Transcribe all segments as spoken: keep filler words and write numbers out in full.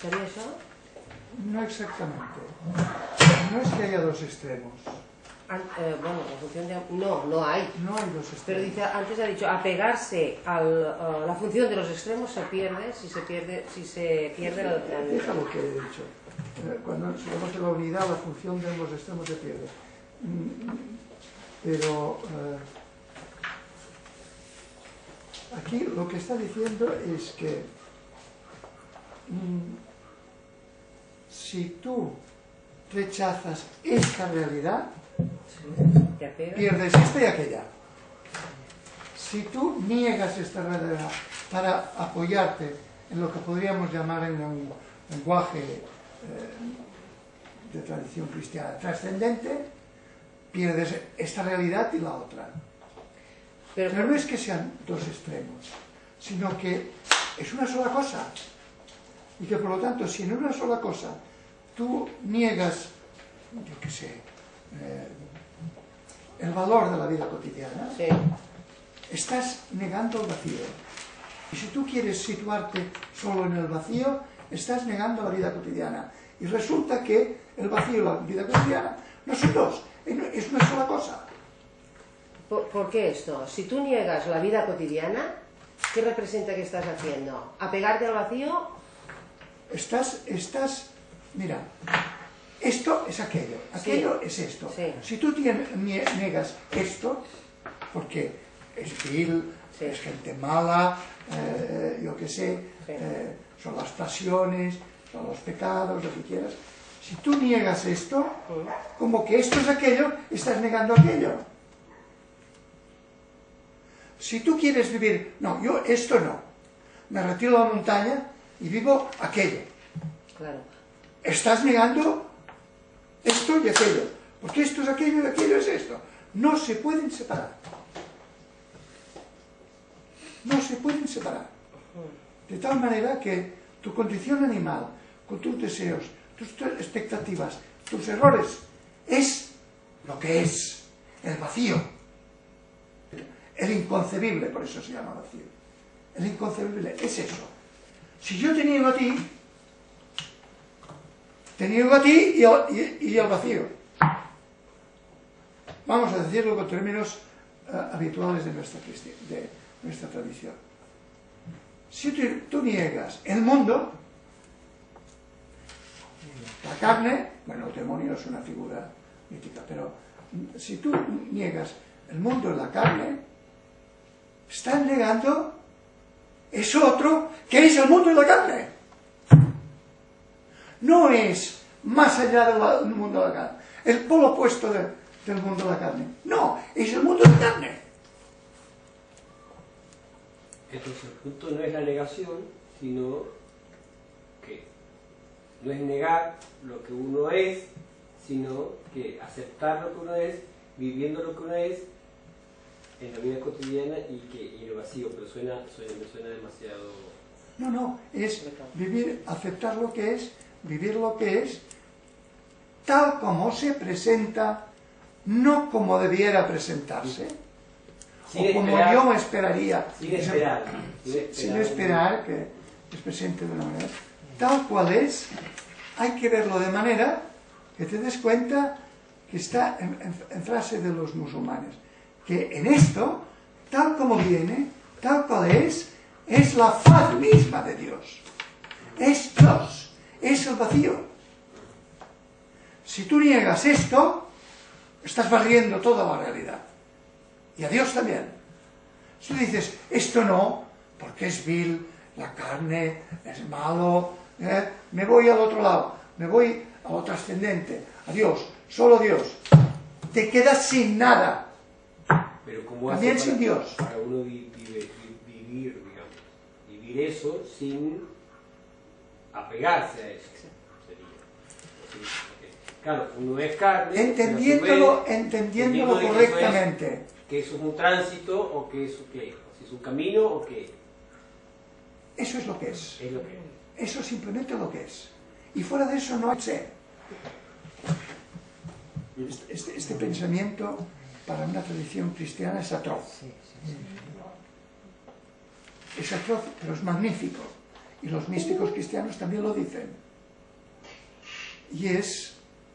¿Sería eso? No exactamente. No es que haya dos extremos. An eh, bueno, la función de... No, no hay. No hay dos extremos. Pero dice, antes ha dicho, apegarse a la función de los extremos se pierde si se pierde, si se pierde la... la... Deja lo que he dicho. Cuando se conoce la unidad, la función de los extremos se pierde. Pero eh, aquí lo que está diciendo es que mm, si tú rechazas esta realidad, ¿Te apegas? pierdes esta y aquella. Si tú niegas esta realidad para apoyarte en lo que podríamos llamar en un lenguaje eh, de tradición cristiana trascendente, pierdes esta realidad y la otra. Pero, Pero no es que sean dos extremos, sino que es una sola cosa. Y que por lo tanto, si en una sola cosa tú niegas, yo qué sé, eh, el valor de la vida cotidiana, sí, estás negando el vacío. Y si tú quieres situarte solo en el vacío, estás negando la vida cotidiana. Y resulta que el vacío y la vida cotidiana no son dos, es una sola cosa. ¿Por, ¿Por qué esto? Si tú niegas la vida cotidiana, ¿qué representa que estás haciendo? ¿Apegarte al vacío? Estás, estás, mira, esto es aquello, aquello sí. es esto. Sí. Si tú tienes, niegas esto, porque es vil, sí. es gente mala, eh, yo qué sé, sí. eh, son las pasiones, son los pecados, lo que quieras. Si tú niegas esto, sí. como que esto es aquello, estás negando aquello. Si tú quieres vivir, no, yo esto no, me retiro a la montaña y vivo aquello. Claro. Estás negando esto y aquello, porque esto es aquello y aquello es esto. No se pueden separar. No se pueden separar. De tal manera que tu condición animal, con tus deseos, tus expectativas, tus errores, es lo que es, el vacío. El inconcebible, por eso se llama vacío. El inconcebible es eso. Si yo te niego a ti, te niego a ti y, y, y el vacío. Vamos a decirlo con términos uh, habituales de nuestra, de nuestra tradición. Si tú, tú niegas el mundo, la carne, bueno, el demonio es una figura mítica, pero si tú niegas el mundo y la carne, estás negando eso otro que es el mundo y la carne. No es más allá del mundo de la carne, el polo opuesto de, del mundo de la carne. No, es el mundo de la carne. Entonces el punto no es la negación, sino que no es negar lo que uno es, sino que aceptar lo que uno es, viviendo lo que uno es en la vida cotidiana y que y en el vacío, pero suena, suena, me suena demasiado... No, no, es vivir, aceptar lo que es, vivir lo que es, tal como se presenta, no como debiera presentarse, sin o como esperar, yo esperaría, sin esperar, sin esperar, sin esperar que se presente de una manera, tal cual es. Hay que verlo de manera que te des cuenta que está en, en, en frase de los musulmanes, que en esto, tal como viene, tal cual es, es la faz misma de Dios. Es Dios, es el vacío. Si tú niegas esto, estás barriendo toda la realidad. Y a Dios también. Si tú dices, esto no, porque es vil, la carne es malo, eh, me voy al otro lado, me voy a lo trascendente, a Dios, solo Dios. Te quedas sin nada. Pero ¿cómo también hace sin para, Dios. Para uno vi, vive, vivir, digamos, vivir eso sin apegarse a eso? Sería. Claro, uno es carne, entendiéndolo, vez, entendiéndolo correctamente. Que eso, es, que eso es un tránsito o que eso qué, o si es un camino o qué. Eso es lo que es. Es lo que es. Eso es simplemente lo que es. Y fuera de eso no hay ser. Este, este, este pensamiento para una tradición cristiana es atroz. Es atroz, pero es magnífico. y los místicos cristianos también lo dicen. Y es,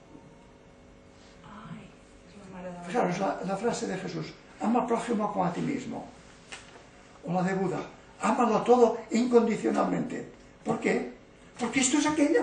fijaros la, la frase de Jesús, ama al prójimo como a ti mismo. O la de Buda, ámalo todo incondicionalmente. ¿Por qué? Porque esto es aquello.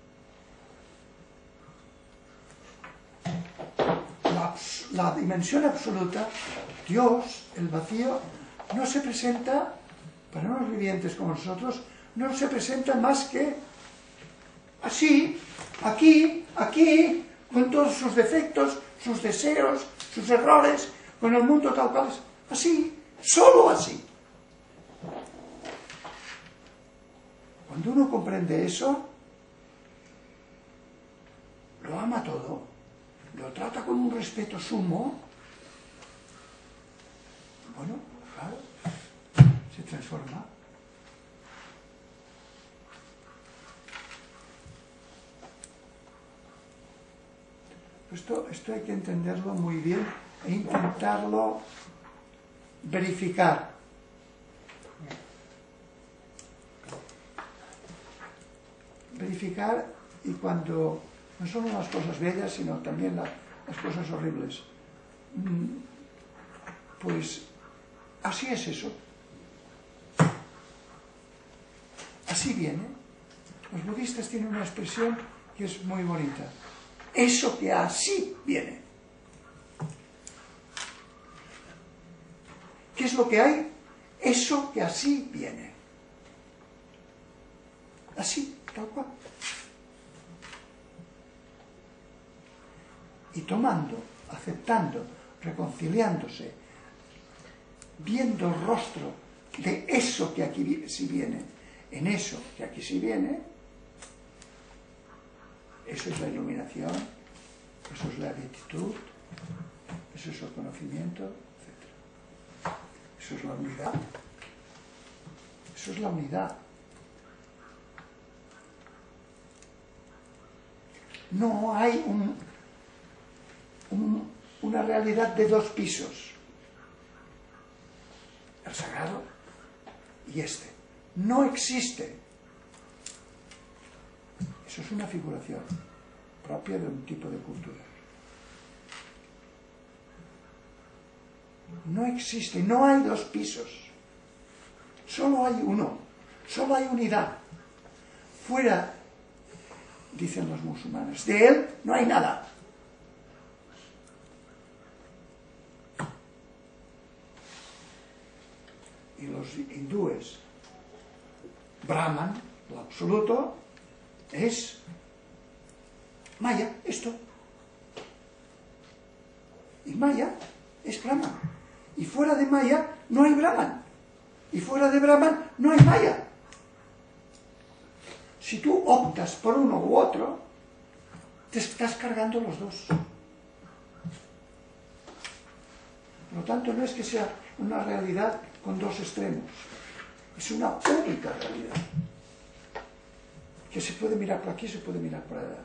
La, la dimensión absoluta, Dios, el vacío, no se presenta, para unos vivientes como nosotros, no se presenta más que así, aquí, aquí, con todos sus defectos, sus deseos, sus errores, con el mundo tal cual es. Así, solo así. Cuando uno comprende eso, lo ama todo, lo trata con un respeto sumo, bueno, claro, se transforma. Esto, esto hay que entenderlo muy bien e intentarlo verificar. Verificar y cuando no solo las cosas bellas, sino también la, las cosas horribles. Pues así es eso. Así viene. Los budistas tienen una expresión que es muy bonita. Eso que así viene. ¿Qué es lo que hay? Eso que así viene. Así, tal cual. Y tomando, aceptando, reconciliándose, viendo el rostro de eso que aquí sí viene, en eso que aquí sí viene, eso es la iluminación, eso es la beatitud, eso es el conocimiento, etcétera. Eso es la unidad. Eso es la unidad. No hay un, un, una realidad de dos pisos. El sagrado y este. No existe. Eso es una figuración propia de un tipo de cultura. No existe, no hay dos pisos. Solo hay uno. Solo hay unidad. Fuera, dicen los musulmanes, de él no hay nada. Y los hindúes, Brahman, lo absoluto, es Maya, esto. Y Maya es Brahman. Y fuera de Maya no hay Brahman. Y fuera de Brahman no hay Maya. Si tú optas por uno u otro, te estás cargando los dos. Por lo tanto, no es que sea una realidad con dos extremos. Es una única realidad. Que se puede mirar por aquí, se puede mirar por allá.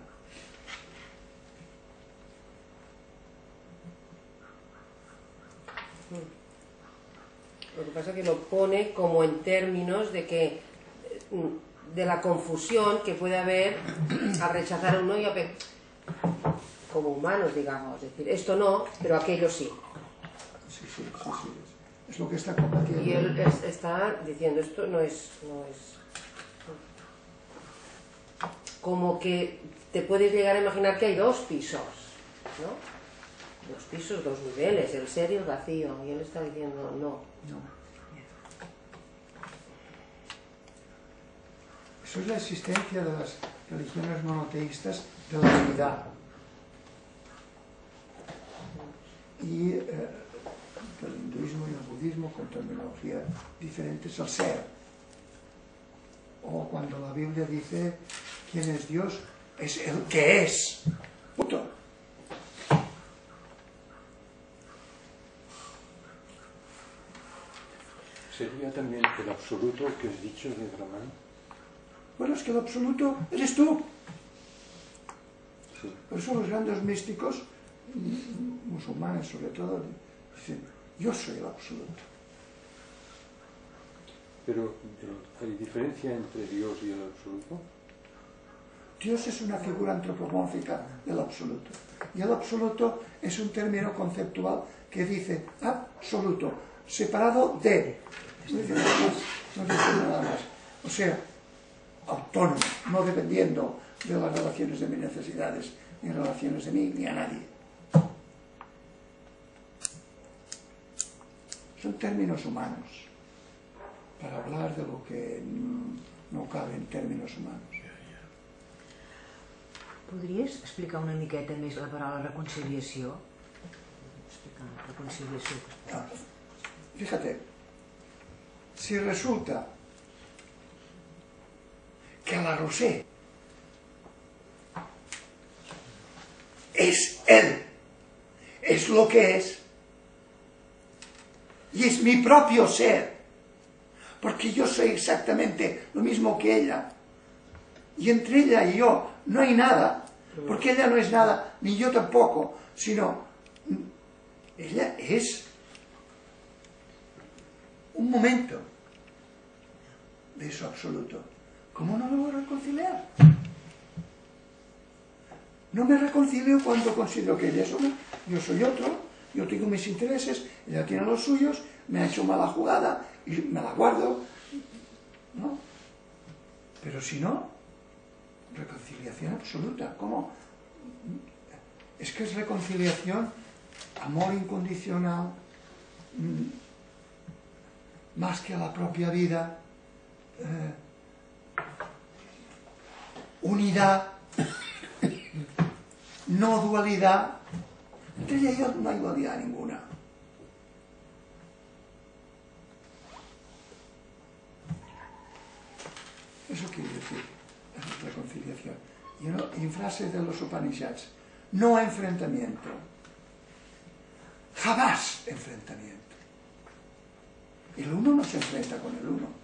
Lo que pasa es que lo pone como en términos de que de la confusión que puede haber al rechazar uno y a pe... como humanos, digamos, es decir, esto no, pero aquello sí. Sí, sí, sí, sí. Es lo que está combatiendo. Y él es, está diciendo, esto no es, no es... Como que te puedes llegar a imaginar que hay dos pisos, ¿no? Dos pisos, dos niveles, el ser y el vacío. Y él está diciendo, no. No. Eso es la existencia de las religiones monoteístas de la unidad. Y eh, el hinduismo y el budismo, con terminología diferente, es el ser. O cuando la Biblia dice quién es Dios, es el que es. Punto. ¿Sería también el absoluto que has dicho de Brahman? Bueno, es que el absoluto eres tú. Sí. Por eso los grandes místicos, musulmanes sobre todo, dicen, yo soy el absoluto. Pero, pero ¿hay diferencia entre Dios y el absoluto? Dios es una figura antropomórfica del absoluto. Y el absoluto es un término conceptual que dice absoluto, separado de. No dice nada más. No dice nada más. O sea, autónomo, no dependiendo de las relaciones de mis necesidades, ni relaciones de mí, ni a nadie. Son términos humanos, para hablar de lo que no cabe en términos humanos. Podries explicar una miqueta més la paraula reconciliació? Explicar reconciliació. Ah, fíjate, si resulta que la Rosé es él, es lo que es, y es mi propio ser, porque yo soy exactamente lo mismo que ella, y entre ella y yo no hay nada, porque ella no es nada, ni yo tampoco, sino ella es un momento de eso absoluto. ¿Cómo no me voy a reconciliar? No me reconcilio cuando considero que ella es una, yo soy otro, yo tengo mis intereses, ella tiene los suyos, me ha hecho mala jugada y me la guardo, ¿no? Pero si no, reconciliación absoluta. ¿Cómo? Es que es reconciliación, amor incondicional, más que a la propia vida, eh, unidad, no dualidad. Entre ella y yo no hay dualidad ninguna. Eso quiere decir reconciliación. Y no, en frases de los Upanishads, no enfrentamiento, jamás enfrentamiento. El uno no se enfrenta con el uno.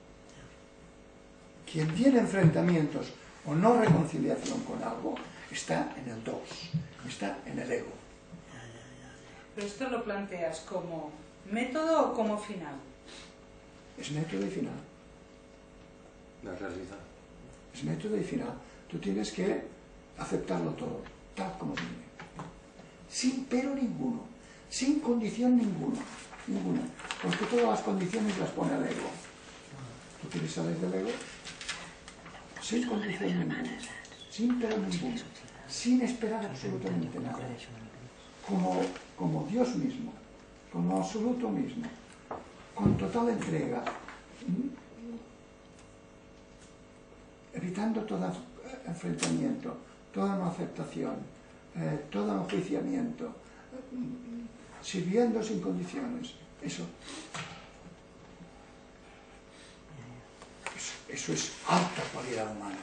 Quien tiene enfrentamientos o no reconciliación con algo, está en el dos, está en el ego. ¿Pero esto lo planteas como método o como final? Es método y final. La realidad. Es método y final. Tú tienes que aceptarlo todo, tal como viene. Sin pero ninguno, sin condición ninguna, ninguna. Porque todas las condiciones las pone el ego. ¿Tú quieres salir del ego? Sin condición ninguna, sin pero ninguno, sin esperar absolutamente nada. Como, como Dios mismo, como absoluto mismo, con total entrega, evitando todo enfrentamiento, toda no aceptación, eh, todo enjuiciamiento, eh, sirviendo sin condiciones. Eso, eso, eso es alta cualidad humana.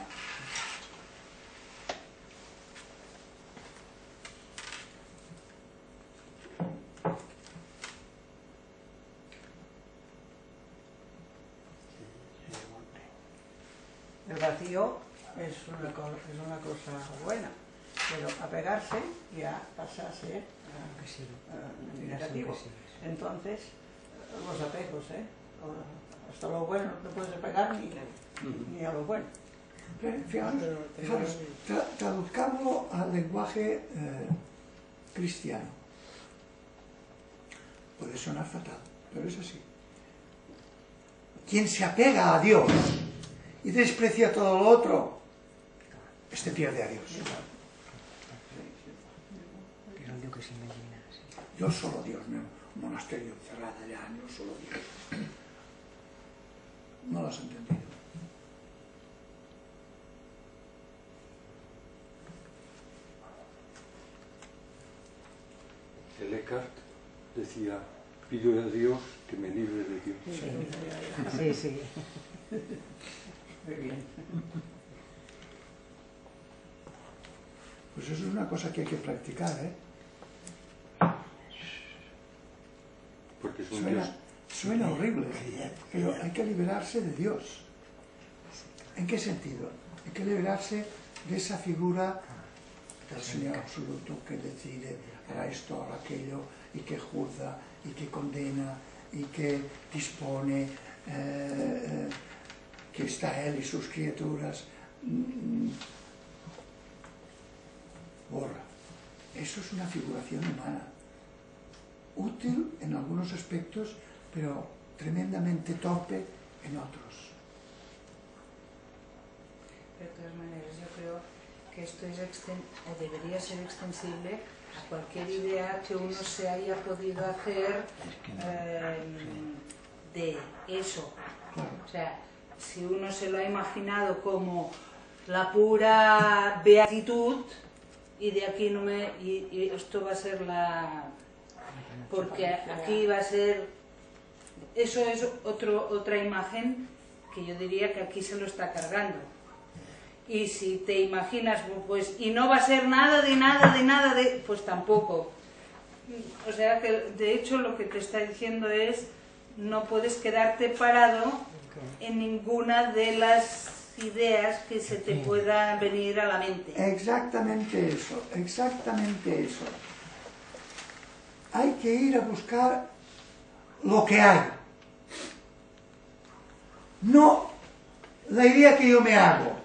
El vacío es una, co es una cosa buena, pero apegarse ya pasa a ser uh, negativo. Entonces, los apegos, ¿eh? Hasta lo bueno no te puedes apegar ni, ni a lo bueno. Fijaros, fijaros, tra traduzcámoslo al lenguaje eh, cristiano. Puede sonar fatal, pero es así. Quien se apega a Dios y desprecia todo lo otro, este pierde a Dios. Yo solo Dios, no, un monasterio encerrado allá, yo solo Dios. No lo has entendido. El Eckhart decía, pido a Dios que me libre de Dios. Sí, sí. Muy bien. Pues eso es una cosa que hay que practicar, ¿eh? Porque es un Suena, Dios. suena horrible, pero hay que liberarse de Dios. ¿En qué sentido? Hay que liberarse de esa figura del Señor absoluto que decide para esto, para aquello, y que juzga, y que condena, y que dispone, eh, que está él y sus criaturas. Borra. Eso es una figuración humana, útil en algunos aspectos, pero tremendamente torpe en otros. De todas maneras, yo creo que esto es exten debería ser extensible a cualquier idea que uno se haya podido hacer eh, de eso. Claro. O sea, si uno se lo ha imaginado como la pura beatitud, y de aquí no me... y, y esto va a ser la... porque aquí va a ser... eso es otro, otra imagen que yo diría que aquí se lo está cargando. Y si te imaginas, pues, y no va a ser nada de nada de nada de... pues tampoco. O sea que de hecho lo que te está diciendo es, no puedes quedarte parado en ninguna de las ideas que se te pueda venir a la mente. Exactamente eso, exactamente eso. Hay que ir a buscar lo que hay. No la idea que yo me hago.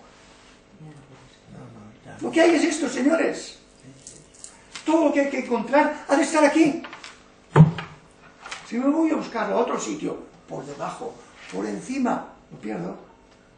Lo que hay es esto, señores. Todo lo que hay que encontrar ha de estar aquí. Si me voy a buscar a otro sitio, por debajo, por encima, lo pierdo.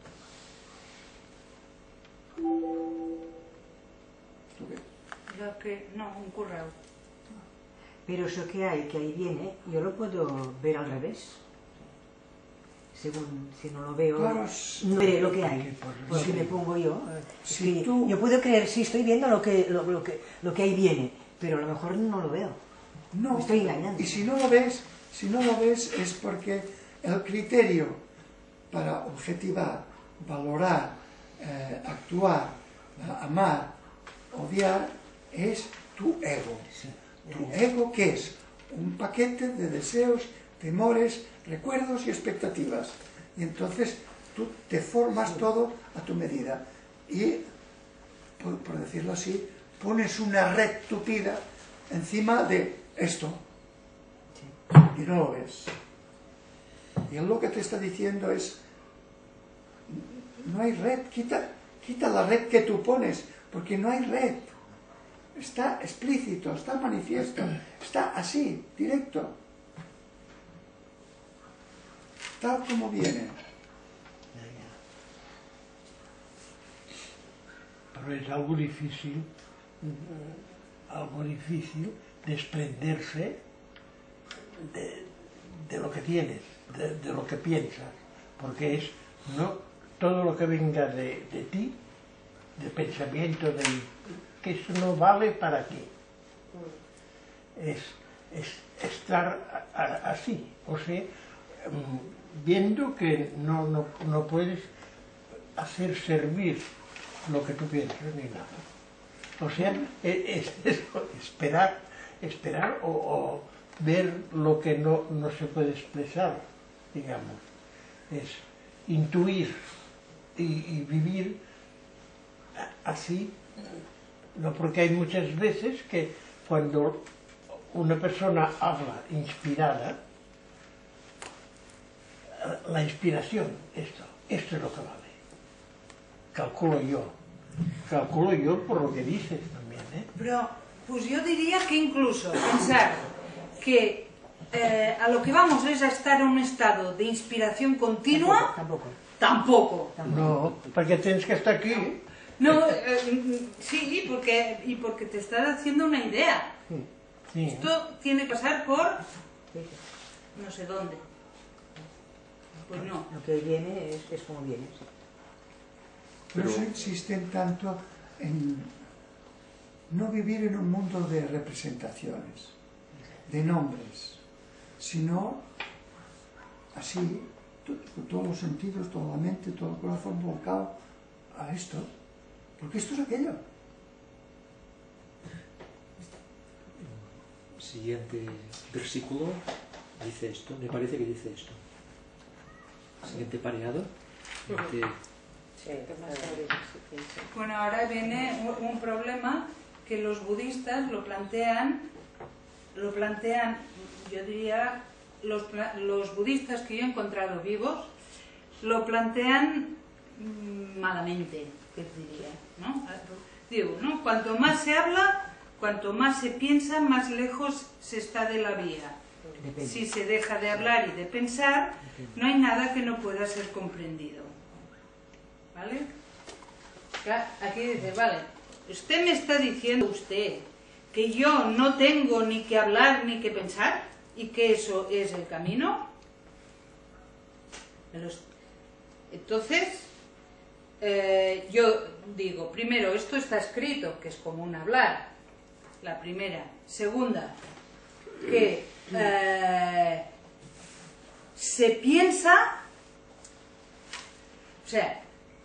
Lo que, no, un currao. Pero eso que hay, que ahí viene, yo lo puedo ver al revés. Según, si no lo veo, Claro, no veré lo que hay. Porque sí. me pongo yo. Si que tú- Yo puedo creer, sí, estoy viendo lo que, lo, lo que, lo que ahí viene, pero a lo mejor no lo veo. No, Me estoy engañando. y si no lo ves, si no lo ves es porque el criterio para objetivar, valorar, eh, actuar, eh, amar, odiar, es tu ego. ¿Tu ego qué es? Un paquete de deseos, temores, recuerdos y expectativas. Y entonces tú te formas todo a tu medida. Y, por, por decirlo así, pones una red tupida encima de esto. Y no lo ves. Y él lo que te está diciendo es, no hay red, quita, quita la red que tú pones, porque no hay red. Está explícito, está manifiesto, está así, directo. Tal como viene. Pero es algo difícil, algo difícil desprenderse de, de lo que tienes, de, de lo que piensas, porque es no todo lo que venga de, de ti, de pensamiento, de, que eso no vale para ti. Es, es estar a, a, así, o sea, viendo que no, no, no puedes hacer servir lo que tú piensas ni nada. O sea, es, es eso, esperar, esperar o, o ver lo que no, no se puede expresar, digamos. Es intuir y, y vivir así, no, porque hay muchas veces que cuando una persona habla inspirada, la inspiración, esto, esto es lo que vale. Calculo yo. Calculo yo por lo que dices también, ¿eh? Pero, pues yo diría que incluso pensar que eh, a lo que vamos es a estar en un estado de inspiración continua, Tampoco. tampoco. No, porque tienes que estar aquí. No, eh, sí, porque, y porque te estás haciendo una idea. Sí. Esto tiene que pasar por no sé dónde. Pues no. Lo que viene es, es como viene. Sí. Por eso insisten tanto en no vivir en un mundo de representaciones, de nombres, sino así, con todos los sentidos, toda la mente, todo el corazón volcado a esto, porque esto es aquello. Siguiente versículo dice esto, me parece que dice esto. Siguiente pareado. Siguiente... Sí, Bueno, ahora viene un, un problema que los budistas lo plantean, lo plantean, yo diría, los, los budistas que yo he encontrado vivos lo plantean mmm, malamente, que diría, ¿no? Digo, ¿no? Cuanto más se habla, cuanto más se piensa, más lejos se está de la vía. Depende. Si se deja de hablar y de pensar, no hay nada que no pueda ser comprendido. ¿Vale? Aquí dice, vale, usted me está diciendo usted que yo no tengo ni que hablar ni que pensar y que eso es el camino. Entonces, eh, yo digo, primero, esto está escrito, que es común hablar, la primera. Segunda, que eh, se piensa, o sea,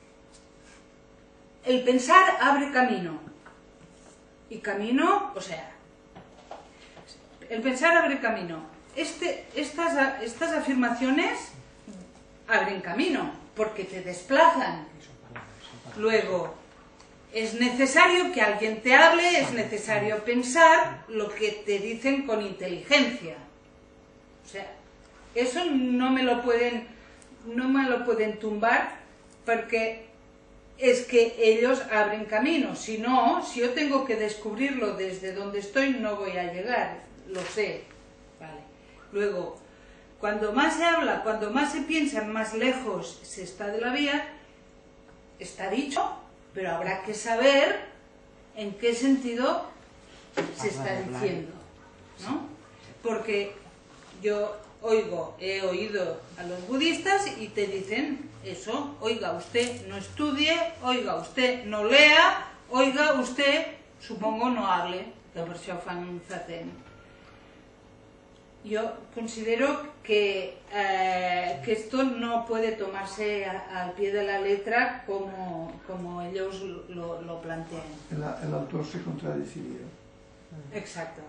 el pensar abre camino. Y camino, o sea, el pensar abre camino. Este, estas, estas afirmaciones abren camino, porque te desplazan. Luego, es necesario que alguien te hable, es necesario pensar lo que te dicen con inteligencia. O sea, eso no me lo pueden, no me lo pueden tumbar, porque es que ellos abren camino. Si no, si yo tengo que descubrirlo desde donde estoy, no voy a llegar, lo sé. Vale. Luego, cuando más se habla, cuando más se piensa, más lejos se está de la vía. Está dicho, pero habrá que saber en qué sentido se está diciendo, ¿no? Porque yo oigo, he oído a los budistas y te dicen eso, oiga, usted no estudie, oiga, usted no lea, oiga, usted, supongo, no hable, que per això fan un zazen. Yo considero que, eh, que esto no puede tomarse a, al pie de la letra como, como ellos lo, lo plantean. El, el autor se contradeciría. Exacto.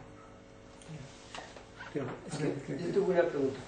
Pero es que yo tengo una pregunta.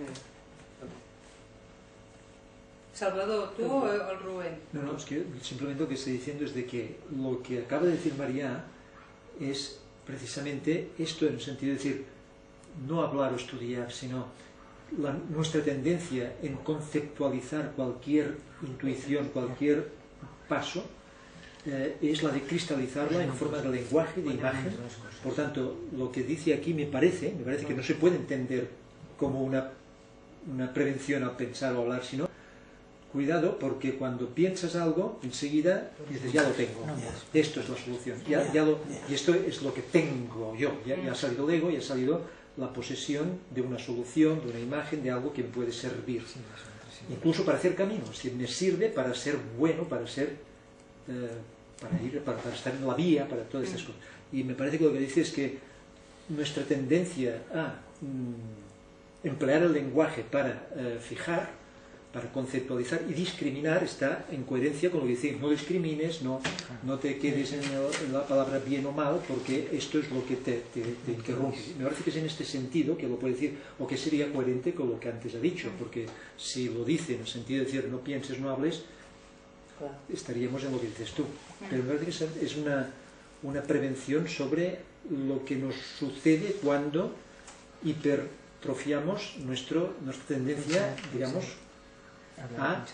Salvador, ¿tú o el Rubén? No, no, es que simplemente lo que estoy diciendo es de que lo que acaba de decir María es precisamente esto, en el sentido de decir, no hablar o estudiar, sino la, nuestra tendencia en conceptualizar cualquier intuición, cualquier paso, eh, es la de cristalizarla en forma de lenguaje, de imagen. Por tanto, lo que dice aquí me parece, me parece que no se puede entender como una, una prevención al pensar o hablar, sino cuidado, porque cuando piensas algo, enseguida dices, ya lo tengo, esto es la solución, ya, ya lo, y esto es lo que tengo yo, ya, ya ha salido el ego, ya ha salido la posesión de una solución, de una imagen, de algo que me puede servir, incluso para hacer camino, es decir, me sirve para ser bueno, para ser, eh, para ir, para, para estar en la vía, para todas estas cosas. Y me parece que lo que dice es que nuestra tendencia a mm, emplear el lenguaje para eh, fijar, para conceptualizar y discriminar está en coherencia con lo que dice, no discrimines, no, no te quedes en, el, en la palabra bien o mal, porque esto es lo que te, te, te interrumpe. Me parece que es en este sentido que lo puede decir, o que sería coherente con lo que antes ha dicho, porque si lo dice en el sentido de decir no pienses, no hables, estaríamos en lo que dices tú. Pero me parece que es una, una prevención sobre lo que nos sucede cuando hipertrofiamos nuestro, nuestra tendencia, digamos, A, a,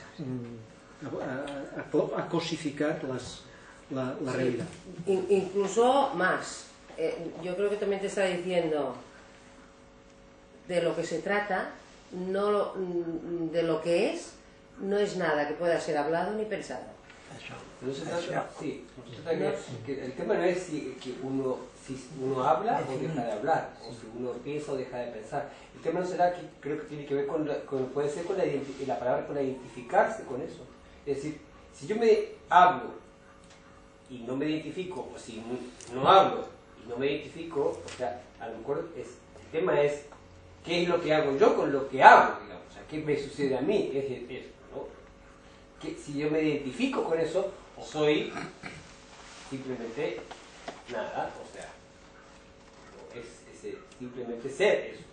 a, a cosificar las, la, la sí, realidad. In, incluso más. Eh, yo creo que también te está diciendo de lo que se trata, no de lo que es, no es nada que pueda ser hablado ni pensado. No se trata, sí, no se trata que, que el tema no es si, que uno, si uno habla o deja de hablar, o si uno piensa o deja de pensar. El tema no será que creo que tiene que ver con, con puede ser con la, la palabra, con la identificarse con eso. Es decir, si yo me hablo y no me identifico, o si no, no hablo y no me identifico, o sea, a lo mejor es, el tema es qué es lo que hago yo con lo que hago, digamos, o sea, qué me sucede a mí, es eso, ¿no? Que si yo me identifico con eso, o soy simplemente nada, o sea, no es ese, simplemente ser eso.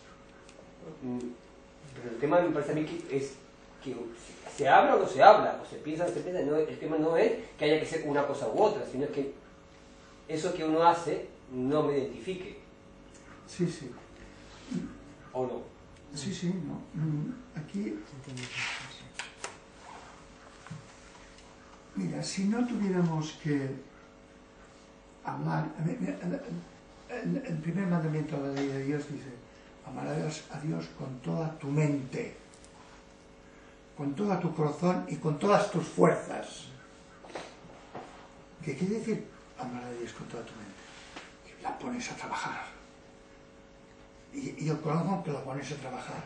Pero el tema me parece a mí que es que se habla o no se habla, o se piensa o no se piensa, no, el tema no es que haya que ser una cosa u otra, sino que eso que uno hace no me identifique. Sí, sí. ¿O no? Sí, sí, no. Aquí, mira, si no tuviéramos que hablar, el primer mandamiento de la ley de Dios dice, amarás a Dios con toda tu mente, con todo tu corazón y con todas tus fuerzas. ¿Qué quiere decir amar a Dios con toda tu mente? Que la pones a trabajar. Y, y el corazón que lo pones a trabajar.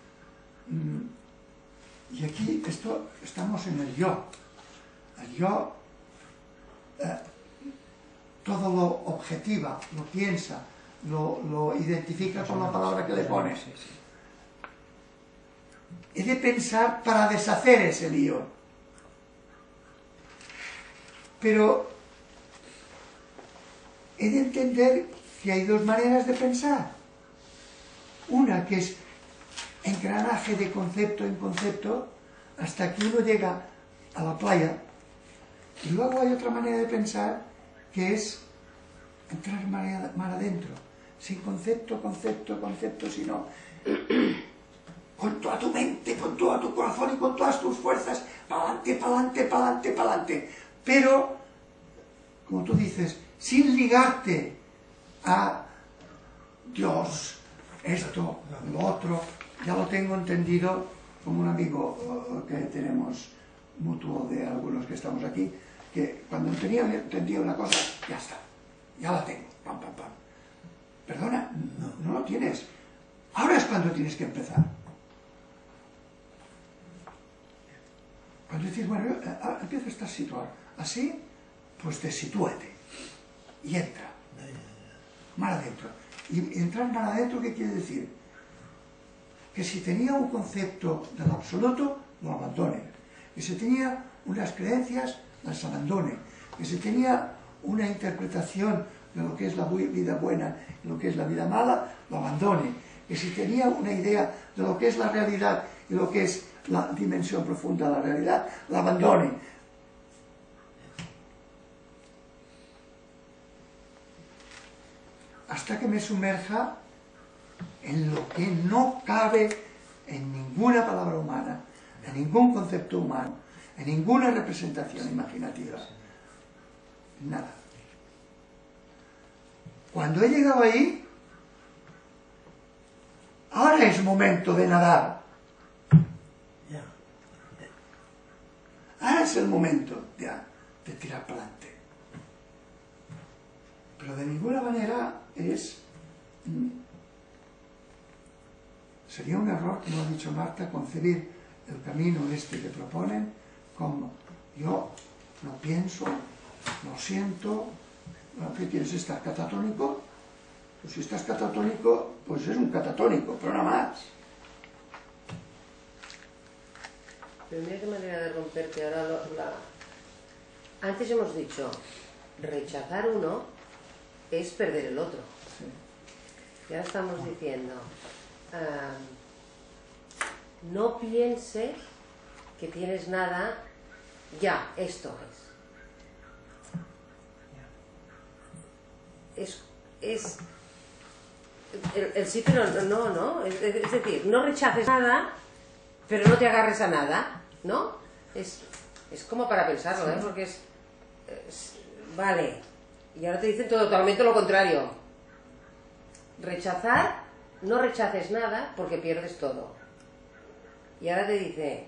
Y aquí esto, estamos en el yo. El yo eh, todo lo objetiva, lo piensa, lo, lo identifica con la palabra que le pones. He de pensar para deshacer ese lío. Pero he de entender que hay dos maneras de pensar. Una que es engranaje de concepto en concepto hasta que uno llega a la playa. Y luego hay otra manera de pensar que es entrar mar, mar adentro, sin concepto, concepto, concepto, sino con toda tu mente, con todo tu corazón y con todas tus fuerzas, para adelante, para adelante, para adelante, para adelante. Pero, como tú dices, sin ligarte a Dios, esto, lo otro. Ya lo tengo entendido como un amigo que tenemos mutuo de algunos que estamos aquí, que cuando entendía, entendía una cosa, ya está, ya la tengo, pam, pam, pam. Perdona, no, no lo tienes. Ahora es cuando tienes que empezar. Cuando dices, bueno, empieza a estar situado. Así, pues desitúate y entra. Mar adentro. Y entrar mar adentro, ¿qué quiere decir? Que si tenía un concepto del absoluto, lo abandone. Que si tenía unas creencias, las abandone. Que si tenía una interpretación de lo que es la vida buena y lo que es la vida mala, lo abandone. Que si tenía una idea de lo que es la realidad y lo que es la dimensión profunda de la realidad, la abandone. Hasta que me sumerja en lo que no cabe en ninguna palabra humana, en ningún concepto humano, en ninguna representación imaginativa. Nada. Cuando he llegado ahí, ahora es momento de nadar. Ahora es el momento de, de tirar para adelante. Pero de ninguna manera es... Sería un error, como ha dicho Marta, concebir el camino este que proponen como yo no pienso, no siento. ¿Qué quieres estar? ¿Catatónico? Pues si estás catatónico, pues es un catatónico, pero nada más. Pero mira qué manera de romper que ahora lo, la... Antes hemos dicho, rechazar uno es perder el otro. Sí. Y ahora estamos diciendo, uh, no pienses que tienes nada, ya, esto es. Es, es el, el sí, pero no, no, es, es decir, no rechaces nada, pero no te agarres a nada, ¿no? Es, es como para pensarlo, ¿eh? Porque es, es... Vale, y ahora te dicen todo, totalmente lo contrario. Rechazar, no rechaces nada porque pierdes todo. Y ahora te dice,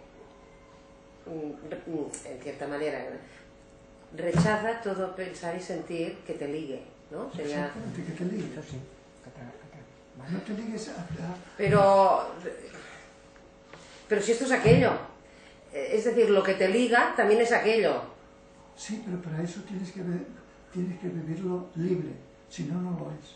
en cierta manera, rechaza todo pensar y sentir que te ligue, ¿no? Sería... Exactamente, que te ligue. Eso sí. No te ligues a... a... Pero... Pero si esto es aquello. Es decir, lo que te liga también es aquello. Sí, pero para eso tienes que, tienes que vivirlo libre. Si no, no lo es.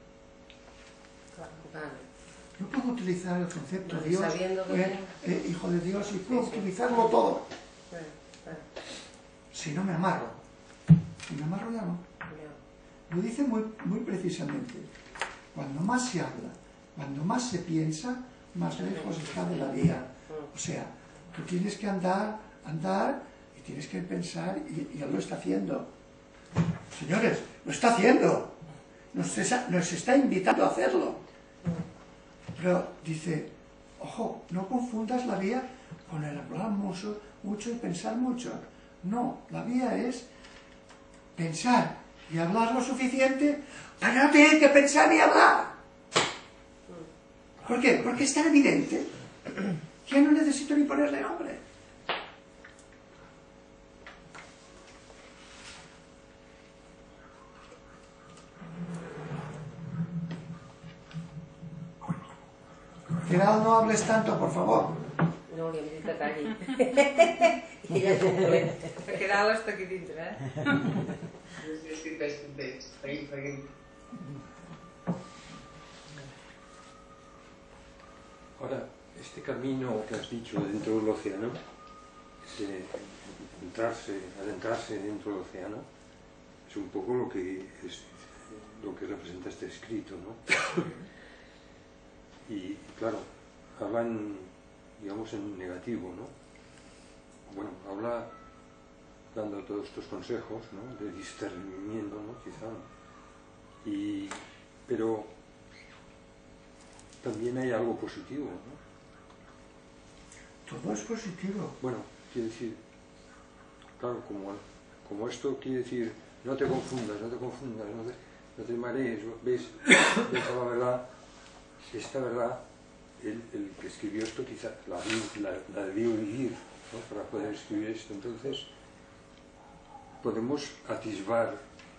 Vale. Yo puedo utilizar el concepto Vale, Dios, sabiendo que- eh, eh, hijo de Dios, y puedo Sí, sí. utilizarlo todo. Vale, vale. Si no me amarro. Si me amarro ya no. Ya. Lo dice muy, muy precisamente. Cuando más se habla, cuando más se piensa, más lejos está de la vía. O sea, tú tienes que andar, andar, y tienes que pensar, y, y él lo está haciendo. Señores, lo está haciendo. Nos, esa- nos está invitando a hacerlo. Pero dice, Ojo, no confundas la vía con el hablar mucho, mucho y pensar mucho. No, la vía es pensar y hablar lo suficiente para no tener que pensar ni hablar. ¿Por qué? Porque es tan evidente que no necesito ni ponerle nombre. Gerald, no hables tanto, por favor. No, li hem dit que calli. I ella completa. Que Gerald està aquí dintre, eh? Estic bé, estic bé. Seguim, seguim. Ahora, este camino que has dicho dentro del océano, de entrarse, adentrarse dentro del océano, es un poco lo que es, lo que representa este escrito, ¿no? Y claro, hablan, digamos, en negativo, ¿no? Bueno, habla dando todos estos consejos, ¿no? De discernimiento, ¿no? Quizá. Y, pero también hay algo positivo, ¿no? Todo es positivo. Bueno, quiere decir, claro, como, como esto quiere decir, no te confundas, no te confundas, no te, no te marees, ves, ves a la verdad. Esta verdad, el, el que escribió esto quizá la, la, la debió vivir, ¿no? Para poder escribir esto. Entonces, podemos atisbar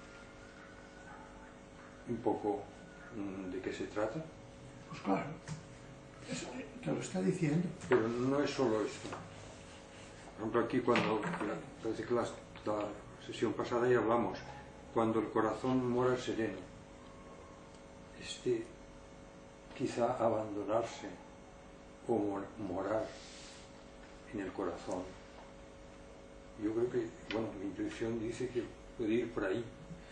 un poco mmm, de qué se trata. Pues claro, es, te lo está diciendo. Pero no es solo esto. Por ejemplo, aquí cuando, parece que la, la sesión pasada ya hablamos, cuando el corazón mora sereno, este quizá abandonarse o morar en el corazón. Yo creo que, bueno, mi intuición dice que puede ir por ahí.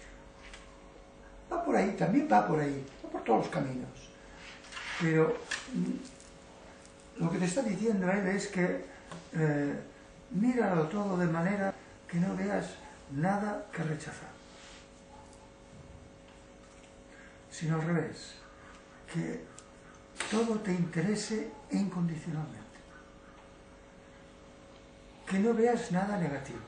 Va por ahí, también va por ahí, va por todos los caminos. Pero lo que te está diciendo él es que eh, míralo todo de manera que no veas nada que rechazar. Sino al revés, que todo te interese incondicionalmente. Que no veas nada negativo.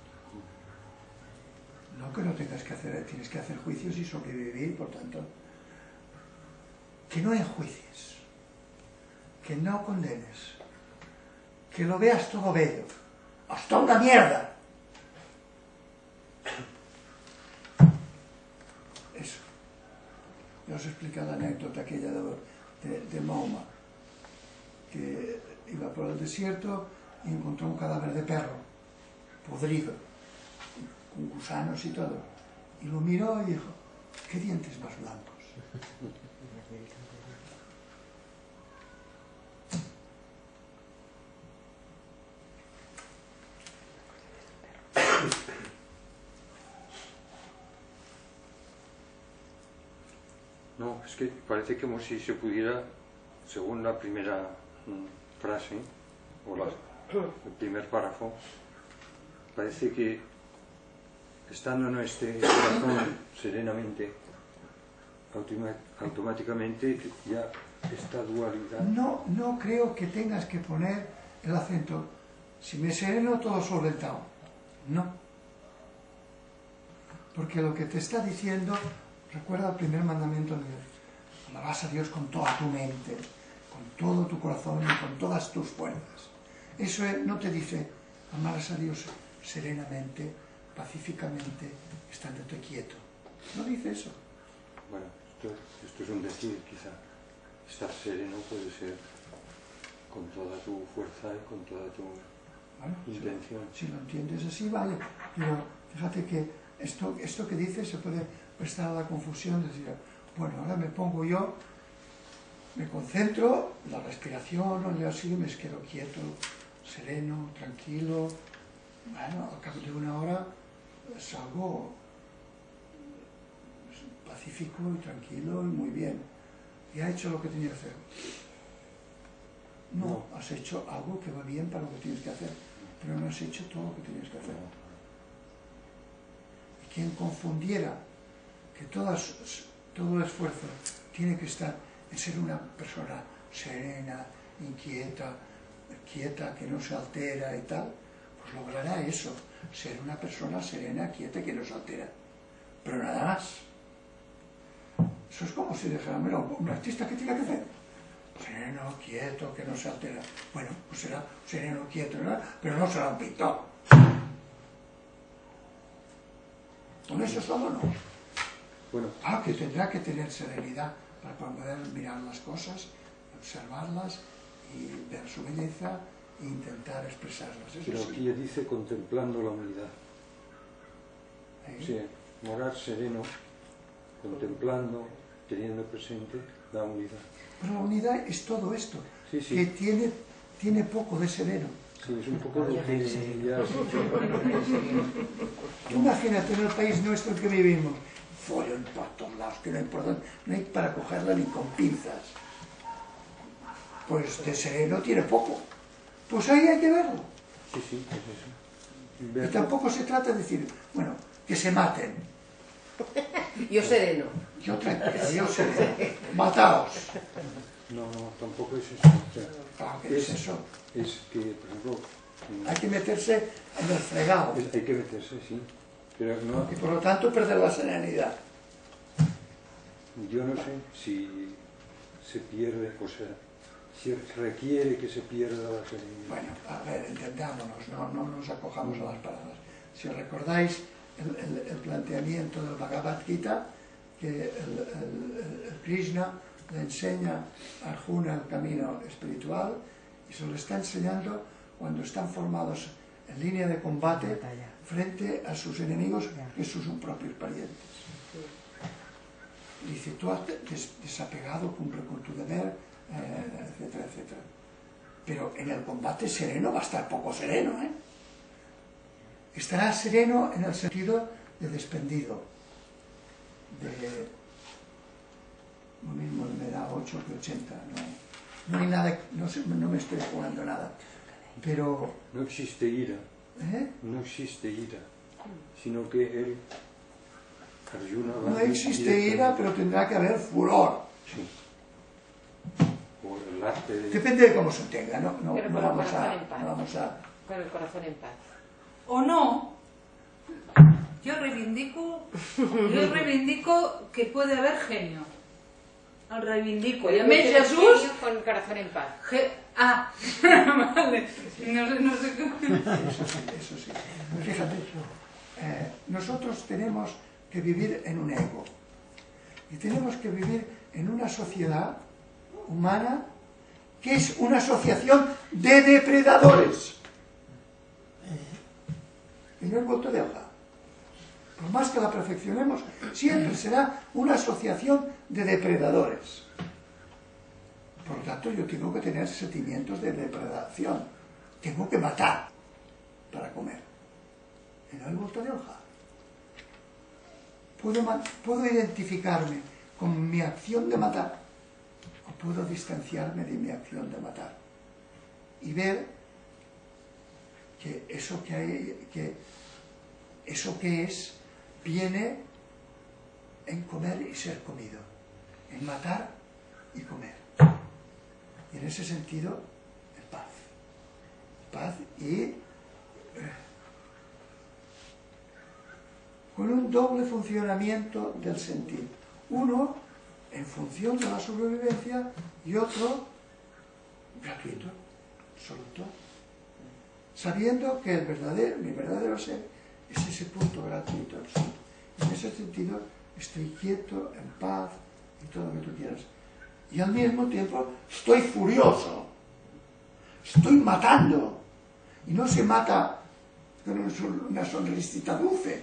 No que no tengas que hacer, tienes que hacer juicios y sobrevivir, por tanto. Que no enjuicies. Que no condenes. Que lo veas todo bello. ¡Hasta una mierda! Eso. Ya os he explicado la anécdota aquella de, de, de Mahoma, que iba por el desierto y encontró un cadáver de perro, podrido, con gusanos y todo. Y lo miró y dijo, ¿qué dientes más blancos? No, es que parece como si se pudiera, según la primera mm, frase, o la, el primer párrafo, parece que estando en este corazón serenamente, automáticamente ya esta dualidad... No, no creo que tengas que poner el acento, si me sereno todo solventado. No. Porque lo que te está diciendo... Recuerda el primer mandamiento de Dios. Amarás a Dios con toda tu mente, con todo tu corazón y con todas tus fuerzas. Eso no te dice amarás a Dios serenamente, pacíficamente, estándote quieto. No dice eso. Bueno, esto, esto es un decir, quizá. Estar sereno puede ser con toda tu fuerza y con toda tu bueno, intención. Si, si lo entiendes así, vale. Pero fíjate que esto, esto que dice se puede prestar a la confusión, decir, bueno, ahora me pongo yo, me concentro, la respiración, o yo así, me quedo quieto, sereno, tranquilo. Bueno, al cabo de una hora salgo pacífico y tranquilo y muy bien. Y ha hecho lo que tenía que hacer. No, no, has hecho algo que va bien para lo que tienes que hacer, pero no has hecho todo lo que tenías que hacer. Y quien confundiera que todas, todo el esfuerzo tiene que estar en ser una persona serena, inquieta, quieta, que no se altera y tal, pues logrará eso, ser una persona serena, quieta, que no se altera. Pero nada más. Eso es como si dijera, mira, un artista, ¿qué tiene que hacer? Sereno, quieto, que no se altera. Bueno, pues será sereno, quieto, ¿no? Pero no será un pintor. ¿Con eso solo no? Bueno. Ah, que tendrá que tener serenidad para poder mirar las cosas, observarlas y ver su belleza e intentar expresarlas. Eso Pero sí. aquí dice contemplando la unidad. ¿Eh? O sea, morar sereno, contemplando, teniendo presente la unidad. Pero la unidad es todo esto, Sí, sí. que tiene, tiene poco de sereno. Sí, es un poco lo que ya has dicho. Imagínate en el país nuestro en que vivimos, follón por todos lados, que no hay, por dónde, no hay para cogerla ni con pinzas. Pues de sereno tiene poco. Pues ahí hay que verlo. Sí, sí, es eso. Y Verlo. tampoco se trata de decir, bueno, que se maten. Yo sereno. Yo tranquilo, yo sereno. Mataos. No, no, tampoco es eso. O sea, Claro que es eso. Es que, por ejemplo, Hay que meterse en el fregado. es- hay que meterse, sí. Pero no, Y por lo tanto perder la serenidad. yo no sé si se pierde, o sea, si requiere que se pierda la serenidad. Bueno, a ver, entendámonos, no, no nos acojamos a las palabras. Si os recordáis el, el- el planteamiento del Bhagavad Gita, que el, el- el Krishna le enseña a Arjuna el camino espiritual y se lo está enseñando cuando están formados en línea de combate frente a sus enemigos, que son sus propios parientes. Dice, tú has des- desapegado, cumple con tu deber, eh, etcétera, etcétera. Pero en el combate sereno va a estar poco sereno, ¿eh? Estará sereno en el sentido de despendido, de lo mismo me da ocho que ochenta, no, no hay nada, no, sé, no me estoy jugando nada, pero No existe ira, ¿eh? no existe ira, sino que él, Arjuna, va no a ir existe directamente- ira, pero tendrá que haber furor. Sí. Por el arte de... Depende de cómo se tenga, no, no, Pero no con el vamos a, corazón en paz. no vamos a... Con el corazón en paz. O no, yo reivindico, yo reivindico que puede haber genio. El reivindico. I a més, Jesús... Con el corazón en paz. Je... Ah, vale. No sé, no sé qué... Eso sí, eso sí. Fíjate, eh, nosotros tenemos que vivir en un ego y tenemos que vivir en una sociedad humana que es una asociación de depredadores. Y no es vuelto de hoja. Por más que la perfeccionemos, siempre será una asociación de depredadores. Por lo tanto, yo tengo que tener sentimientos de depredación. Tengo que matar para comer. Y no hay vuelta de hoja. Puedo, ma- puedo identificarme con mi acción de matar o puedo distanciarme de mi acción de matar y ver que eso que hay, que eso que es viene en comer y ser comido, en matar y comer. Y en ese sentido, en paz. Paz y eh, con un doble funcionamiento del sentir. Uno en función de la sobrevivencia y otro gratuito, absoluto. Sabiendo que el verdadero, mi verdadero ser es ese punto gratuito, absoluto. En ese sentido estoy quieto, en paz y todo lo que tú quieras. Y al mismo tiempo estoy furioso, estoy matando. Y no se mata con una sonrisita dulce.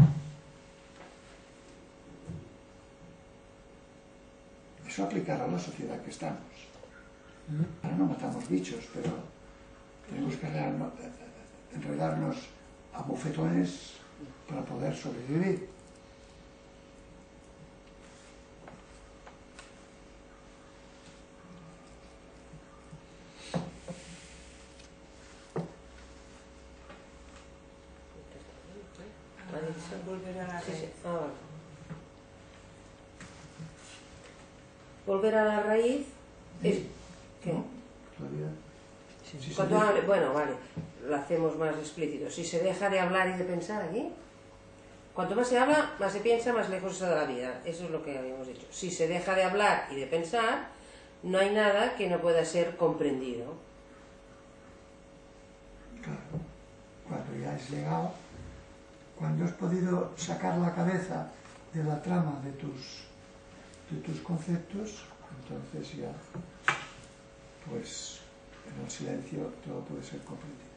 Eso aplicará a la sociedad que estamos. Ahora no matamos bichos, pero tenemos que enredarnos, enredarnos a bofetones para poder sobrevivir. Volver a la Sí, sí. raíz. Ah, vale. Volver a la raíz es... ¿Qué? ¿No? todavía... Sí, si se Cuando deja- hable, bueno, vale, lo hacemos más explícito. Si se deja de hablar y de pensar aquí, cuanto más se habla, más se piensa, más lejos está de la vida. Eso es lo que habíamos dicho. Si se deja de hablar y de pensar, no hay nada que no pueda ser comprendido. Claro, cuando ya has llegado, cuando has podido sacar la cabeza de la trama de tus, de tus conceptos, entonces ya, pues, en el silencio todo puede ser comprendido.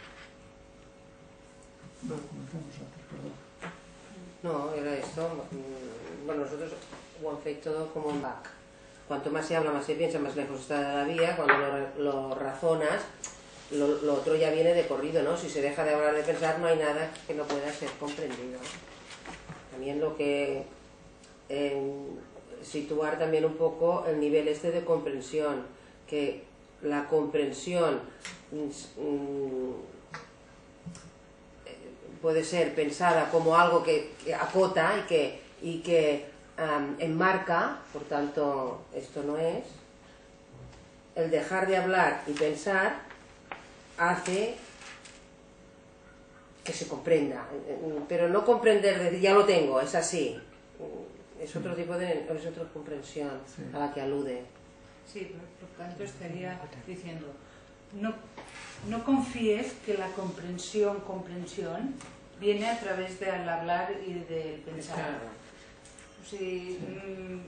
No, comentamos antes, perdón. No, era esto. mm, Bueno, nosotros lo han feito todo como un back. Cuanto más se habla, más se piensa, más lejos está de la vía. Cuando lo, lo razonas, lo, lo otro ya viene de corrido, ¿no? Si se deja de hablar, de pensar, no hay nada que no pueda ser comprendido. También lo que... eh, situar también un poco el nivel este de comprensión, que la comprensión mm, puede ser pensada como algo que, que acota y que, y que um, enmarca, por tanto esto no es. El dejar de hablar y pensar hace que se comprenda, pero no comprender, decir ya lo tengo, es así, es otro tipo de, es otra comprensión Sí. a la que alude. Sí, por, por tanto estaría diciendo, no, no confíes que la comprensión, comprensión, viene a través del hablar y del pensar. Claro. Sí, mm,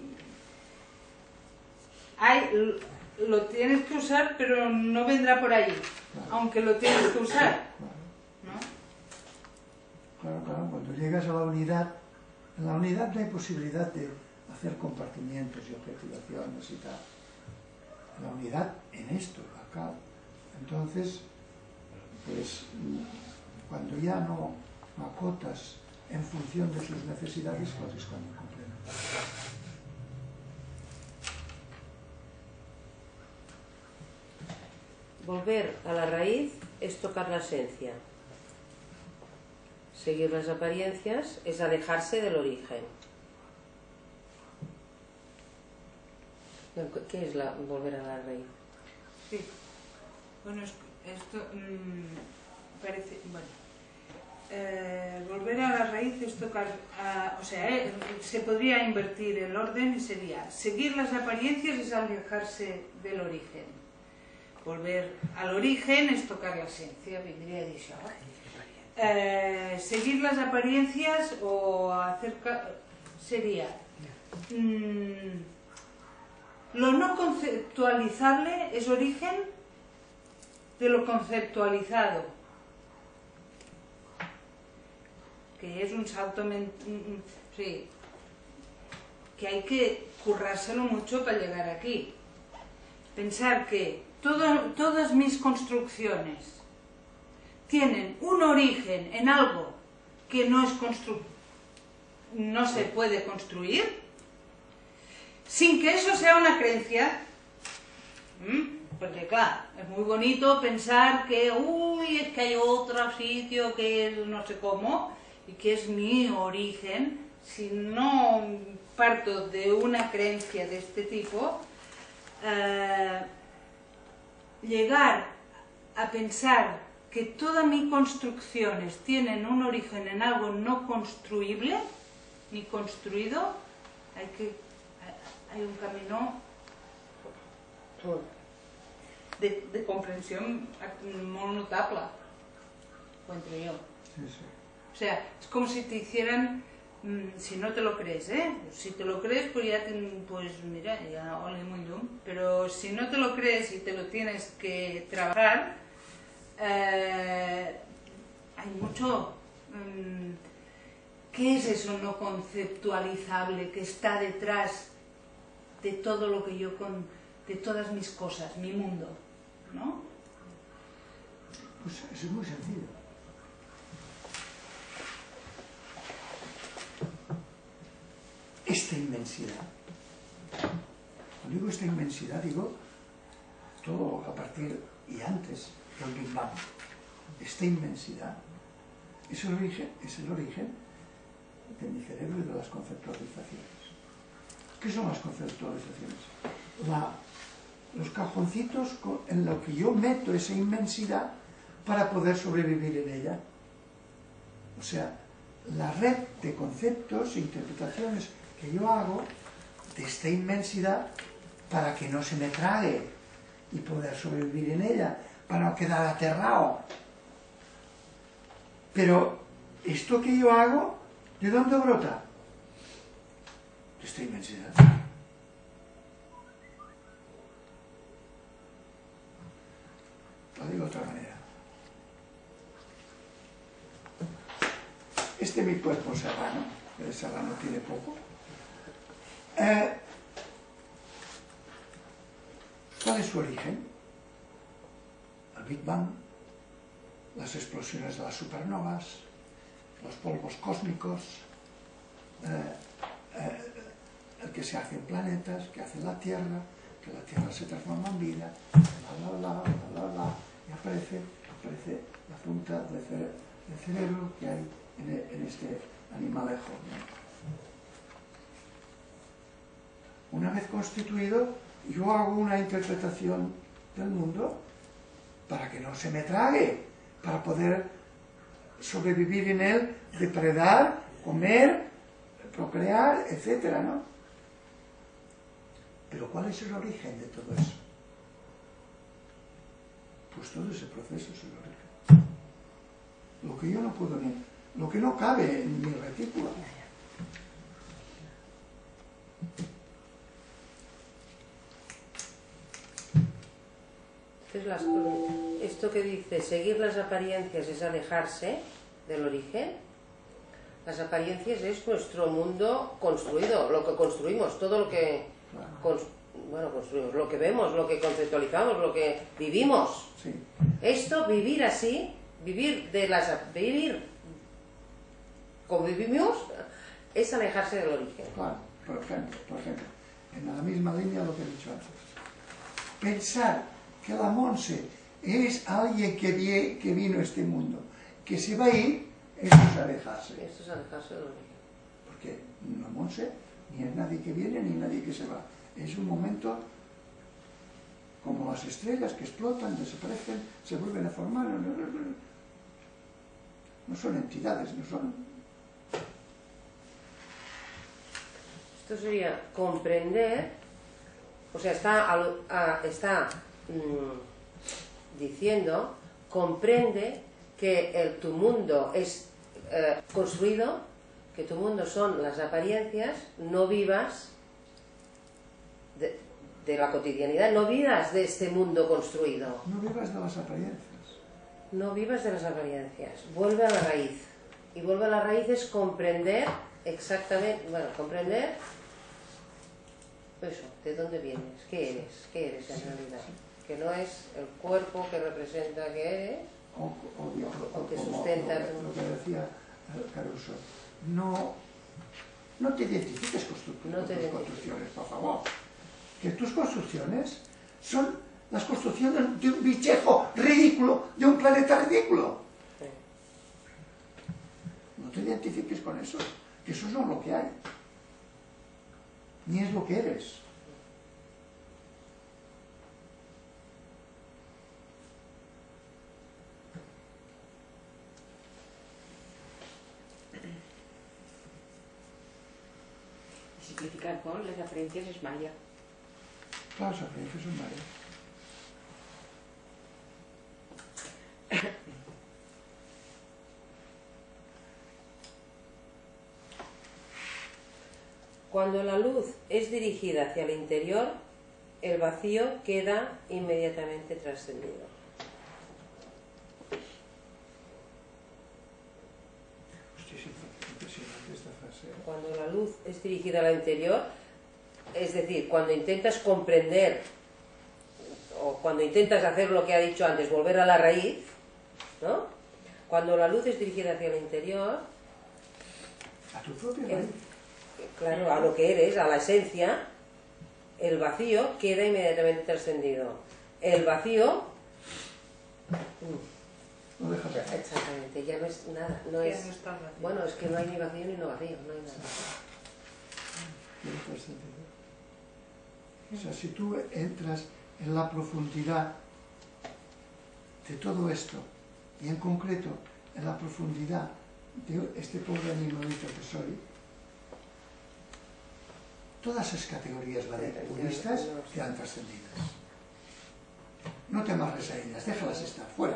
hay, lo tienes que usar, pero no vendrá por ahí, Claro. aunque lo tienes que usar, Claro. ¿no? Claro, claro, cuando llegas a la unidad, en la unidad no hay posibilidad de hacer compartimientos y objetivaciones y tal. En la unidad, en esto, acá. Entonces, pues, cuando ya no acotas en función de sus necesidades, pues es cuando comprendes. Volver a la raíz es tocar la esencia. Seguir las apariencias es alejarse del origen. ¿Qué es la, volver a la raíz? Sí. Bueno, es- esto mm, parece... Bueno. Eh, volver a la raíz es tocar... a- o sea, eh, se podría invertir el orden y sería seguir las apariencias es alejarse del origen. Volver al origen es tocar la esencia, vendría dicho. Eh, seguir las apariencias o hacer... ca- sería... mm, lo no conceptualizable es origen de lo conceptualizado, que es un salto, men- mm, mm, sí, que hay que currárselo mucho para llegar aquí. Pensar que todo- todas mis construcciones tienen un origen en algo que no es constru- no se puede construir, sin que eso sea una creencia. ¿Mm? Porque claro, es muy bonito pensar que, uy, es que hay otro sitio que es no sé cómo, y que es mi origen. Si no parto de una creencia de este tipo, eh, llegar a pensar que todas mis construcciones tienen un origen en algo no construible, ni construido, hay que hay un camino de, de comprensión muy notable, encuentro yo. Sí, sí. O sea, es como si te hicieran, mmm, si no te lo crees, ¿eh? Si te lo crees, pues ya, te, pues mira, ya ole muy bien. Pero si no te lo crees y te lo tienes que trabajar, eh, hay mucho... Mmm, ¿qué es eso no conceptualizable que está detrás de todo lo que yo con, de todas mis cosas, mi mundo, ¿no? Pues eso es muy sencillo. Esta inmensidad, cuando digo esta inmensidad, digo todo a partir y antes del Big Bang. Esta inmensidad es el origen, es el origen de mi cerebro y de las conceptualizaciones. ¿Qué son las conceptualizaciones? La los cajoncitos en los que yo meto esa inmensidad para poder sobrevivir en ella. O sea, la red de conceptos e interpretaciones que yo hago de esta inmensidad para que no se me trague y poder sobrevivir en ella, para no quedar aterrado. Pero esto que yo hago, ¿de dónde brota? De esta inmensidad. Lo digo de otra manera. Este es mi cuerpo serrano, el serrano tiene poco. Eh, ¿Cuál es su origen? El Big Bang, las explosiones de las supernovas, los polvos cósmicos, eh, eh, el que se hacen planetas, que hace la Tierra, que la Tierra se transforma en vida, bla, bla, bla, bla, bla, bla, y aparece, aparece la punta de, cere de cerebro que hay en, en este animalejo, ¿no? Una vez constituido, yo hago una interpretación del mundo para que no se me trague, para poder sobrevivir en él, depredar, comer, procrear, etcétera, ¿no? Pero ¿cuál es el origen de todo eso? Pues todo ese proceso es el origen. Lo que yo no puedo ni, lo que no cabe en mi retículo. Entonces, las, esto que dice, seguir las apariencias es alejarse del origen. Las apariencias es nuestro mundo construido, lo que construimos, todo lo que cons, bueno, construimos, lo que vemos, lo que conceptualizamos, lo que vivimos. Sí. Esto, vivir así, vivir de las vivir como vivimos, es alejarse del origen. Claro, por ejemplo, por ejemplo, en la misma línea lo que he dicho antes. Pensar que la Monse es alguien que, vi, que vino a este mundo, que se va a ir, eso es alejarse. Esto es alejarse del origen. Porque la Monse ni es nadie que viene ni nadie que se va. Es un momento como las estrellas que explotan, desaparecen, se vuelven a formar. No, no, no, no son entidades, no son... Esto sería comprender, o sea, está, a, está mmm, diciendo, comprende que el, tu mundo es eh, construido, que tu mundo son las apariencias, no vivas de, de la cotidianidad, no vivas de este mundo construido. No vivas de las apariencias. No vivas de las apariencias, vuelve a la raíz. Y vuelve a la raíz es comprender exactamente, bueno, comprender eso, de dónde vienes, qué eres, qué eres en realidad. Que no es el cuerpo que representa que eres, o, o, o, o que como sustenta lo, tu... lo que decía Caruso, no, no te identifiques con, tu, no con te tus identifiques. construcciones, por favor. Que tus construcciones son las construcciones de un bichejo ridículo, de un planeta ridículo. Sí. No te identifiques con eso, que eso no es lo que hay. Ni es lo que eres. Simplificar con las apariencias es maya. Claro, las apariencias son maya. Cuando la luz es dirigida hacia el interior, el vacío queda inmediatamente trascendido. Cuando la luz es dirigida al interior, es decir, cuando intentas comprender o cuando intentas hacer lo que ha dicho antes, volver a la raíz, ¿no? Cuando la luz es dirigida hacia el interior, a tu propia el, raíz. Claro, a lo que eres, a la esencia, el vacío queda inmediatamente trascendido. El vacío... No deja de ser. Exactamente, ya no es nada. No Ya es, no está vacío. bueno, es que no hay ni vacío ni no vacío, no hay nada. Tiene trascendido. O sea, si tú entras en la profundidad de todo esto, y en concreto en la profundidad de este pobre animalito que soy, todas esas categorías budistas quedan trascendidas. No te amarres a ellas, déjalas estar, fuera.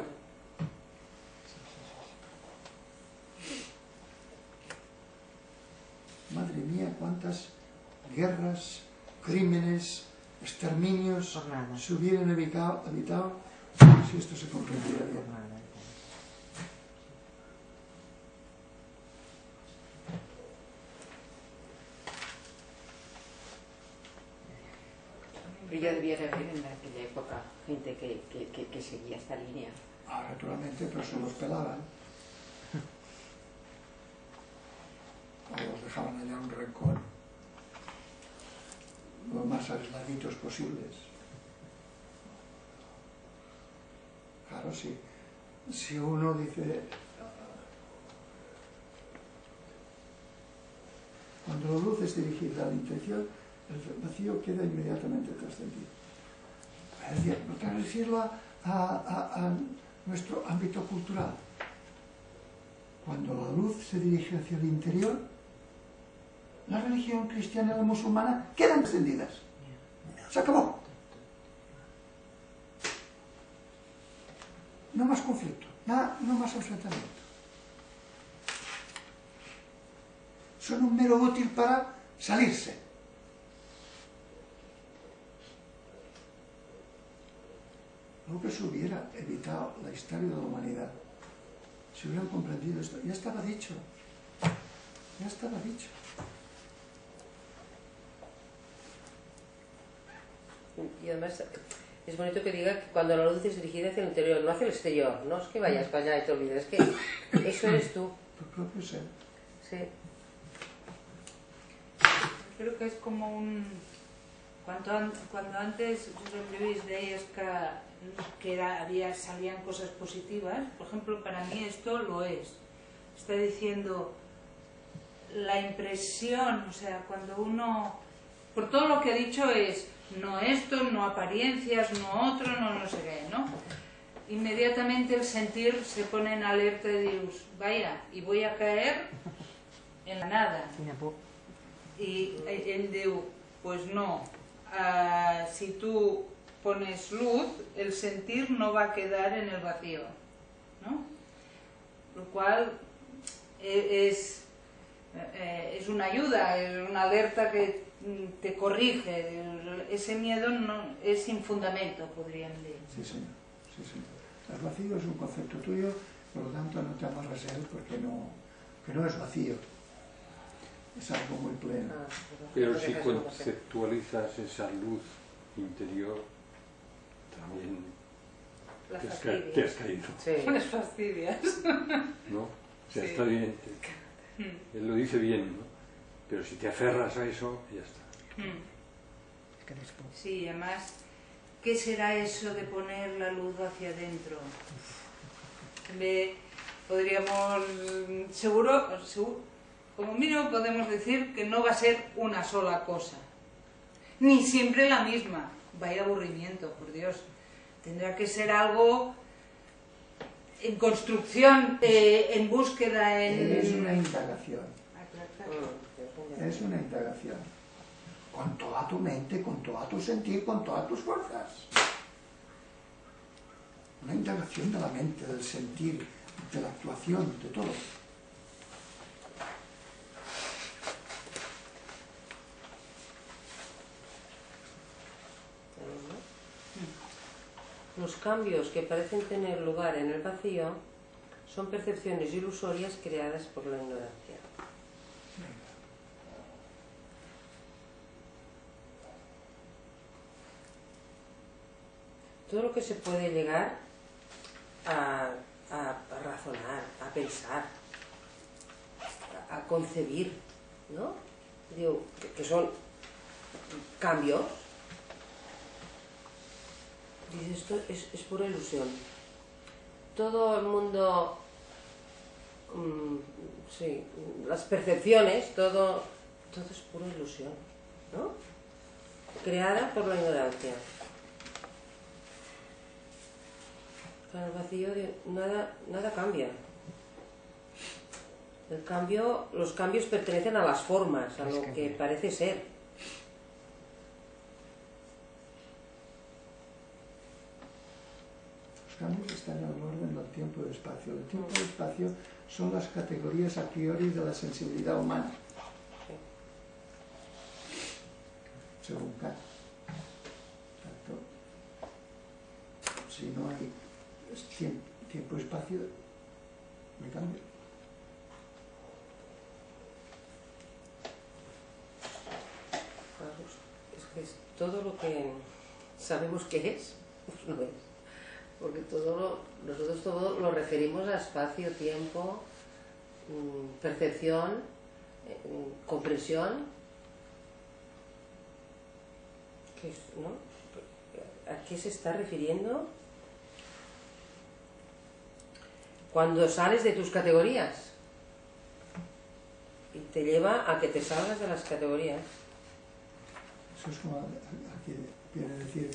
Madre mía, cuántas guerras, crímenes, exterminios se hubieran evitado, evitado si esto se comprendiera bien. Pero ya debía haber en aquella época gente que, que, que, que seguía esta línea. Ah, naturalmente, pero se los pelaban. O los dejaban allá un rincón, lo más aisladitos posibles. Claro, sí. Si uno dice, cuando la luz es dirigida a la intención, el vacío queda inmediatamente trascendido. Es decir, por decirlo a, a, a nuestro ámbito cultural, cuando la luz se dirige hacia el interior, la religión cristiana y la musulmana quedan trascendidas. Se acabó. No más conflicto, nada, no más enfrentamiento. Son un mero útil para salirse. Lo que se hubiera evitado la historia de la humanidad, si hubieran comprendido esto, ya estaba dicho. Ya estaba dicho. Y además es bonito que diga que cuando la luz es dirigida hacia el interior, no hacia el exterior, no es que vayas para allá y te olvides, es que eso eres tú. Tu propio ser. Sí. Creo que es como un... Cuando, an- cuando antes Josep Lluís decías que, que era, había, salían cosas positivas, por ejemplo, para mí esto lo es. Está diciendo la impresión, o sea, cuando uno... Por todo lo que ha dicho es... no esto, no apariencias, no otro, no no sé qué, ¿no? Inmediatamente el sentir se pone en alerta de Dios, vaya, y voy a caer en la nada. Y él dijo, pues no, uh, si tú pones luz, el sentir no va a quedar en el vacío, ¿no? Lo cual es, es una ayuda, es una alerta que te corrige. Ese miedo no es sin fundamento, podrían decir. Sí, señor. Sí, señor. El vacío es un concepto tuyo, por lo tanto no te amarras a él porque no, que no es vacío. Es algo muy pleno. Pero si conceptualizas esa luz interior, también La te has, ca te has caído. Sí. Las fastidias. ¿No? O sea, Sí. está bien. Él lo dice bien, ¿no? Pero si te aferras a eso, ya está. Hmm. Sí, además, ¿qué será eso de poner la luz hacia adentro? De, podríamos, seguro, seguro, como mínimo podemos decir que no va a ser una sola cosa, ni siempre la misma. Vaya aburrimiento, por Dios. Tendrá que ser algo en construcción, eh, en búsqueda, en... Es una indagación. Es una indagación. Con toda tu mente, con todo tu sentir, con todas tus fuerzas. Una indagación de la mente, del sentir, de la actuación, de todo. Los cambios que parecen tener lugar en el vacío son percepciones ilusorias creadas por la ignorancia. Todo lo que se puede llegar a, a, a razonar, a pensar, a, a concebir, ¿no? Digo, que, que son cambios. Dice, esto es, es pura ilusión. Todo el mundo, mmm, sí, las percepciones, todo, todo es pura ilusión, ¿no? Creada por la ignorancia. Claro, el vacío, de, nada, nada cambia. El cambio, los cambios pertenecen a las formas, a lo que parece ser. Los cambios están en el orden del tiempo y del espacio. El tiempo y el espacio son las categorías a priori de la sensibilidad humana. Según Kant. Tanto, si no hay tiempo y espacio, me cambio. Es que es todo lo que sabemos que es, pues no es. Porque todo lo, nosotros todo lo referimos a espacio, tiempo, percepción, comprensión. ¿Qué es, no? ¿A qué se está refiriendo? Cuando sales de tus categorías y te lleva a que te salgas de las categorías. Eso es como aquí viene a decir,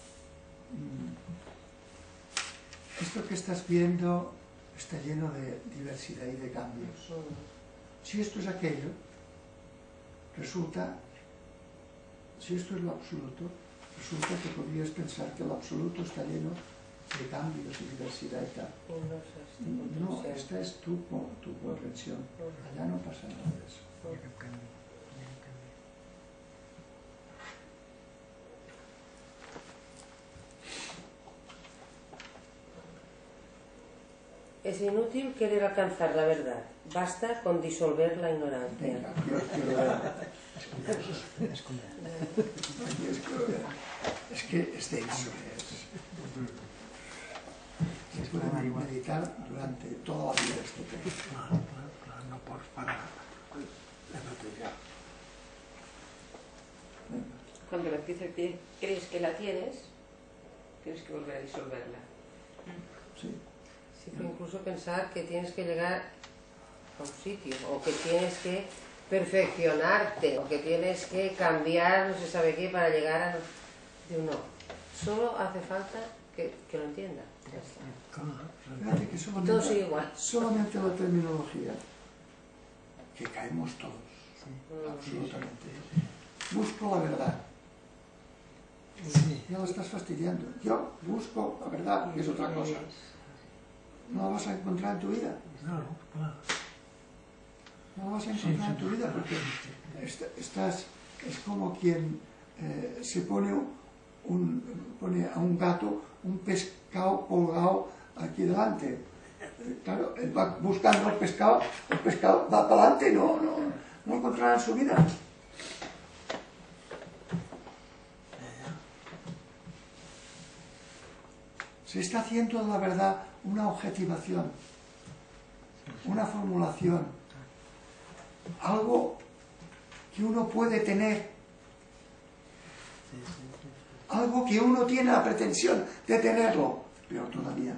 esto que estás viendo está lleno de diversidad y de cambios. Si esto es aquello, resulta, si esto es lo absoluto, resulta que podrías pensar que lo absoluto está lleno de cambios y diversidad y tal. No, esta es tu, tu comprensión. Allá no pasa nada de eso. Es inútil querer alcanzar la verdad. Basta con disolver la ignorancia. Venga, Dios quiero ver. Dios quiero ver. Es que es denso. Se puede meditar durante toda la vida este tema. Claro, claro, claro, no puedes parar. Cuando la pieza que crees que la tienes, tienes que volver a disolverla. Sí. Sí, pero incluso pensar que tienes que llegar a un sitio, o que tienes que perfeccionarte, o que tienes que cambiar no se sabe qué para llegar a... No, solo hace falta que, que lo entienda. Fíjate que solamente, todo sigue igual. Solamente la terminología, que caemos todos, absolutamente. Busco la verdad. Ya lo estás fastidiando. Yo busco la verdad, que es otra cosa. No la vas a encontrar en tu vida. No, claro. No la vas a encontrar en tu vida porque estás, es como quien eh, se pone, un, pone a un gato un pescado colgado aquí delante. Claro, él va buscando el pescado, el pescado va para adelante, no, no, no lo encontrará en su vida. Se está haciendo de la verdad una objetivación, una formulación, algo que uno puede tener, algo que uno tiene la pretensión de tenerlo, pero todavía.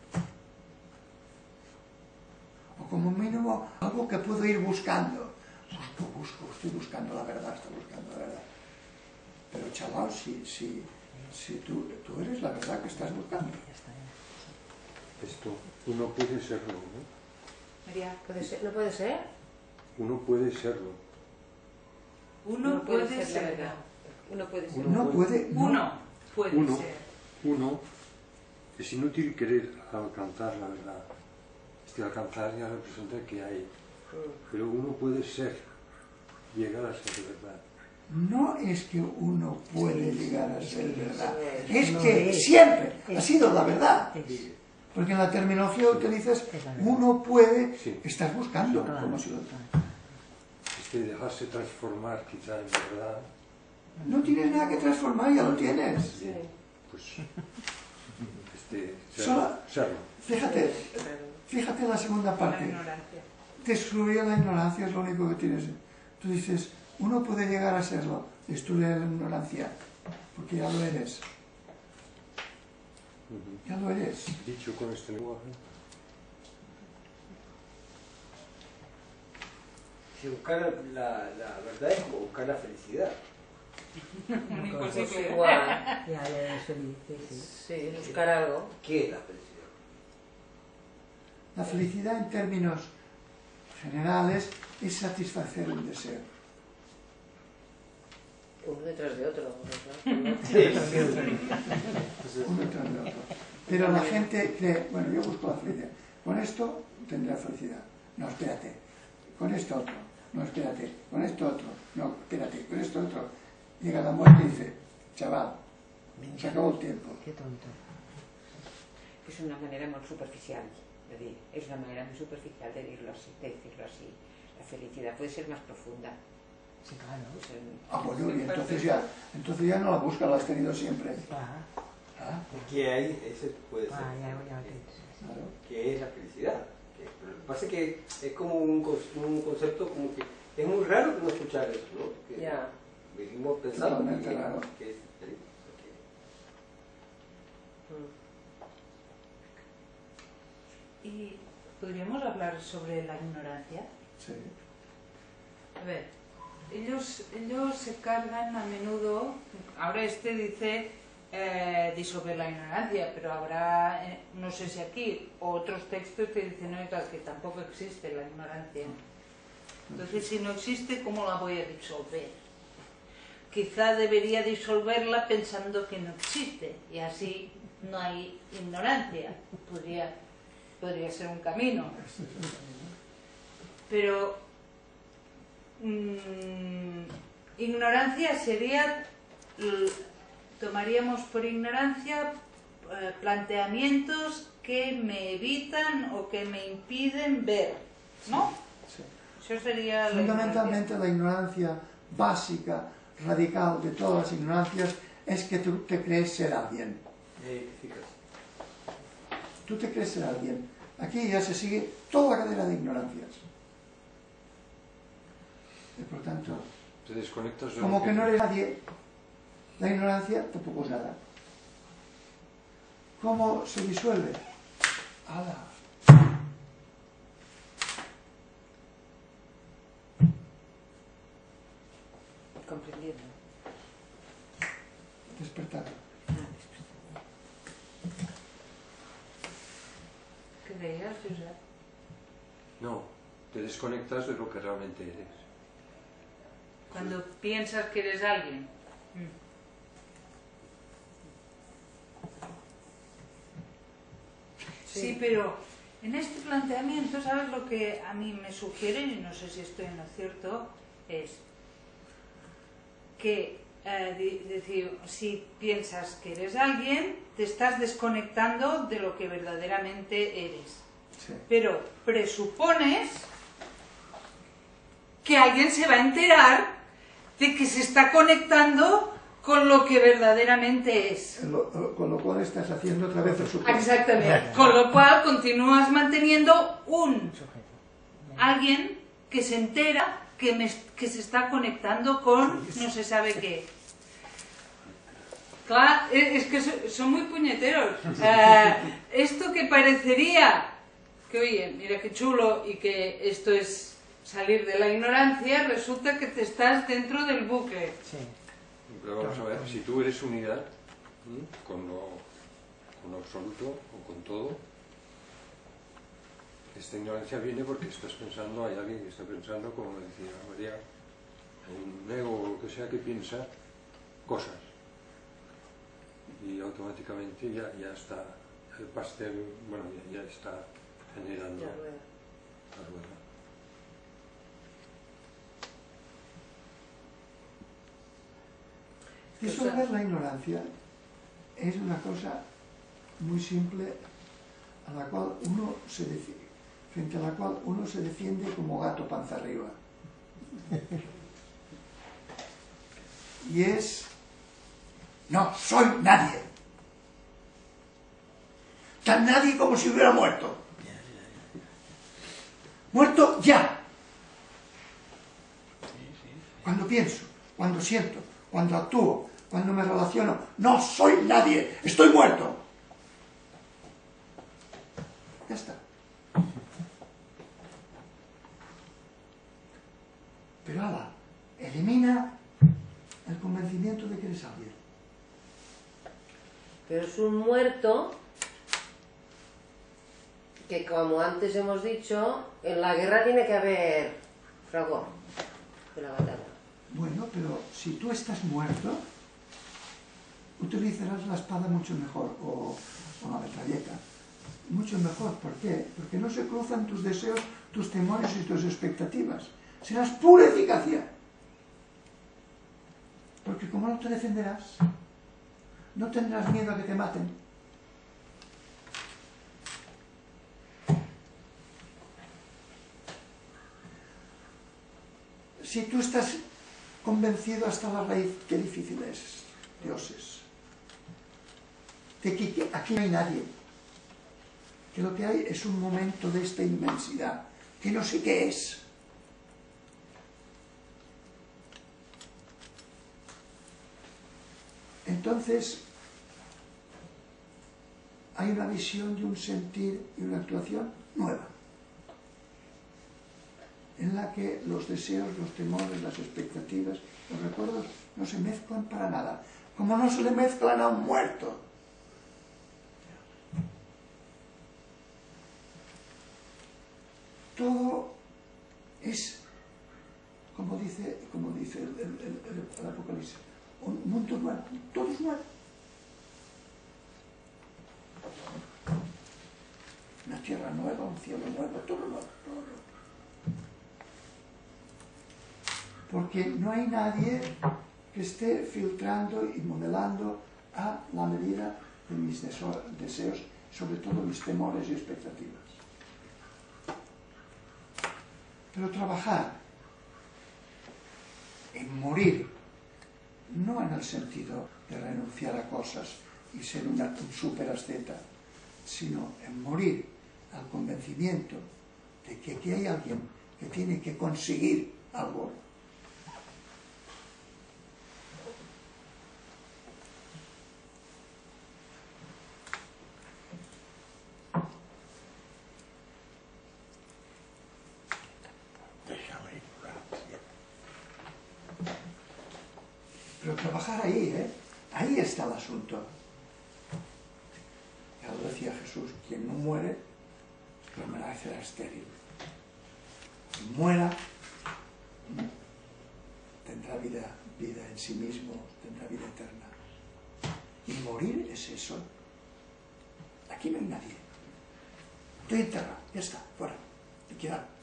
O como mínimo algo que puedo ir buscando. Busco, busco, estoy buscando la verdad, estoy buscando la verdad. Pero chaval, si, si, si tú, tú eres la verdad que estás buscando. Esto, uno puede serlo, ¿no? María, ¿puede ser? ¿No puede ser? Uno puede serlo. Uno, Uno puede, puede ser, ser. la verdad. Uno puede ser. Uno puede, no. Uno puede Uno, ser. uno, es inútil querer alcanzar la verdad. Este alcanzar ya representa que hay. Pero uno puede ser, llegar a ser verdad. No es que uno puede llegar a ser verdad, es que siempre ha sido la verdad. Porque en la terminología utilizas uno puede, Sí. estás buscando, como si lo... Este dejarse transformar quizá en verdad. No tienes nada que transformar, ya lo tienes. Bien, pues este, Solo- serlo, serlo. Fíjate, fíjate en la segunda La parte. ignorancia. Destruir la ignorancia es lo único que tienes. Tú dices, uno puede llegar a serlo, destruir la ignorancia, porque ya lo eres. Ujú. Ya lo eres. Dicho con este lenguaje. Si buscar la, la verdad es como buscar la felicidad. Muy Pues imposible. igual. Ya, ya es feliz, sí, sí. Sí, buscar algo. ¿Qué es la felicidad? La felicidad en términos generales es satisfacer un deseo. Uno detrás de otro. Uno detrás de otro. Pero la gente cree, bueno, yo busco la felicidad. Con esto tendré felicidad. No, espérate. Con esto otro. No, espérate. Con esto otro. No, espérate. Con esto otro. Llega la muerte y dice, chaval, se acabó el tiempo. Qué tonto. Es una manera muy superficial de decir, es una manera muy superficial de decirlo así, de decirlo así. La felicidad puede ser más profunda. Sí, claro. Pues en- Ah, bueno, y entonces ya, entonces ya no la buscas, la has tenido siempre. Clar, Ah, ¿Qué hay? Ese puede ser. clar, ja, ja ho tens. claro. ¿Qué es la felicidad? Que- pero lo que pasa es que es como un, con- un concepto como que es muy raro no escuchar eso, ¿no? Que Ya. vivimos pensando Totalmente que, raro. que es feliz. Y podríamos hablar sobre la ignorancia. Sí. A ver, ellos, ellos se cargan a menudo, ahora este dice eh, disolver la ignorancia, pero habrá, eh, no sé si aquí, otros textos que dicen no, que tampoco existe la ignorancia. Entonces, si no existe, ¿cómo la voy a disolver? Quizá debería disolverla pensando que no existe, y así no hay ignorancia. Podría, podría ser un camino. Pero mmm, ignorancia sería, l- tomaríamos por ignorancia eh, planteamientos que me evitan o que me impiden ver, ¿no? Sí. Eso sería la Fundamentalmente la ignorancia básica, radical de todas las ignorancias es que tú te crees ser alguien. Eh, fíjate. Tú te crees ser alguien. Aquí ya se sigue toda la cadena de ignorancias. Y por tanto, Te desconectas de como lo que no eres nadie, la ignorancia tampoco es nada. ¿Cómo se disuelve? ¡Hala! comprendiendo. Despertar. ¿Qué veías, Josep? No, te desconectas de lo que realmente eres. Cuando piensas que eres alguien. Sí. Sí, pero en este planteamiento, ¿sabes lo que a mí me sugieren? Y no sé si estoy en lo cierto, es que, eh, di- decir, si piensas que eres alguien, te estás desconectando de lo que verdaderamente eres. Sí. Pero presupones que alguien se va a enterar de que se está conectando con lo que verdaderamente es. Lo- lo- con lo cual estás haciendo otra vez el supuesto. Exactamente. Con lo cual continúas manteniendo un alguien que se entera que, me- que se está conectando con no se sabe qué. Claro, es es que so- son muy puñeteros. Eh, esto que parecería que, oye, mira qué chulo y que esto es salir de la ignorancia, resulta que te estás dentro del bucle. Sí. Pero vamos a ver, si tú eres unidad, ¿m? con lo, con lo absoluto o con todo, esta ignorancia viene porque estás pensando, hay alguien que está pensando, como decía María, hay un ego o lo que sea que piensa cosas. Y automáticamente ya, ya está el pastel, bueno, ya, ya está generando Ya, bueno. la rueda. Disolver la ignorancia es una cosa muy simple a la cual uno se defi- frente a la cual uno se defiende como gato panza arriba. Y es, no soy nadie. Tan nadie como si hubiera muerto. Muerto ya. Cuando pienso, cuando siento, cuando actúo, cuando me relaciono, no soy nadie, estoy muerto. Ya está. Pero ala, elimina el convencimiento de que eres alguien. Pero es un muerto que como antes hemos dicho, en la guerra tiene que haber fragor de la batalla. Bueno, pero si tú estás muerto, utilizarás la espada mucho mejor, o, o la metralleta. Mucho mejor. ¿Por qué? Porque no se cruzan tus deseos, tus temores y tus expectativas. Serás pura eficacia. Porque como no te defenderás, no tendrás miedo a que te maten. Si tú estás convencido hasta la raíz, qué difícil es, dioses, de que aquí no hay nadie, que lo que hay es un momento de esta inmensidad, que no sé qué es. Entonces, hay una visión y un sentir y una actuación nueva, en la que los deseos, los temores, las expectativas, los recuerdos no se mezclan para nada, como no se le mezclan a un muerto. Todo es, como dice, como dice el, el, el, el Apocalipsis, un mundo nuevo, todo es nuevo. Una tierra nueva, un cielo nuevo, todo nuevo, todo nuevo. Porque no hay nadie que esté filtrando y modelando a la medida de mis deseos, sobre todo mis temores y expectativas. Pero trabajar en morir, no en el sentido de renunciar a cosas y ser una, un superasceta, sino en morir al convencimiento de que aquí hay alguien que tiene que conseguir algo. Pero trabajar ahí, ¿eh? Ahí está el asunto. Ya lo decía Jesús, quien no muere, permanecerá estéril. Quien muera, tendrá vida, vida en sí mismo, tendrá vida eterna. Y morir es eso. Aquí no hay nadie. Estoy enterrado, ya está, fuera, liquidado.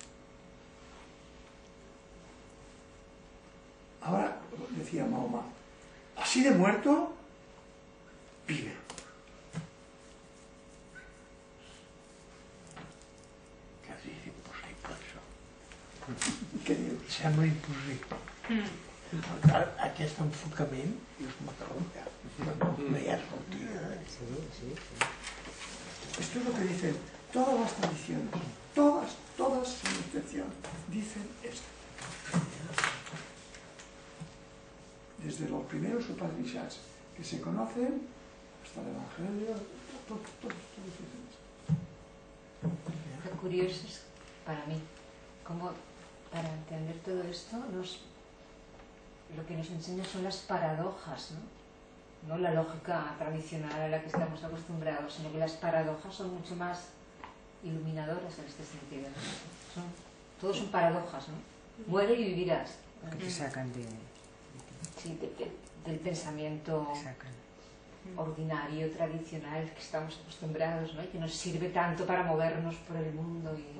Ahora, decía Mahoma, así de muerto, vive. Quasi és impossible, això. Què dius? Sembla impossible. Mm. Aquest enfocament, dius, me cago en Déu, no, no hi ha sortida. Sí, sí, sí. Esto es lo que dicen todas las tradiciones, todas, todas sin excepción, dicen esto. Desde los primeros Upanishads que se conocen hasta el Evangelio, todos, todos, todos dicen esto. Lo curioso es, para mí, como para entender todo esto, nos, lo que nos enseña son las paradojas, ¿no? No la lógica tradicional a la que estamos acostumbrados, sino que las paradojas son mucho más iluminadoras en este sentido, ¿no? Son, todos son paradojas, ¿no? Muere y vivirás. Que te sacan de... Sí, de, de, del pensamiento ordinario, tradicional, que estamos acostumbrados, ¿no? Y que nos sirve tanto para movernos por el mundo. Y...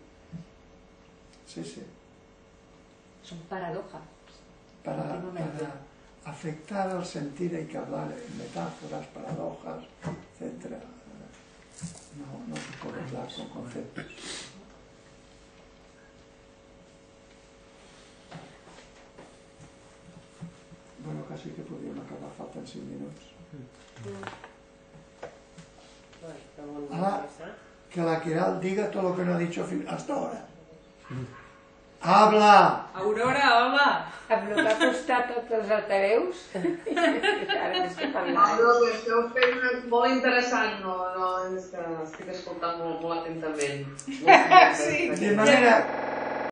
Sí, sí. Son paradojas. Para, para afectar al sentir hay que hablar en metáforas, paradojas, etcétera. No, no se puede hablar con conceptos. Bueno, casi que podríem acabar, falten cinc minuts. Ahora, que la Queralt diga todo lo que no ha dicho hasta ahora. Habla! Aurora, home! Amb el que ha costat tots els altaveus, ara tens que parlar. No, no, ho esteu fent molt interessant, no, no, és que estic escoltant molt, molt atentament. Molt De manera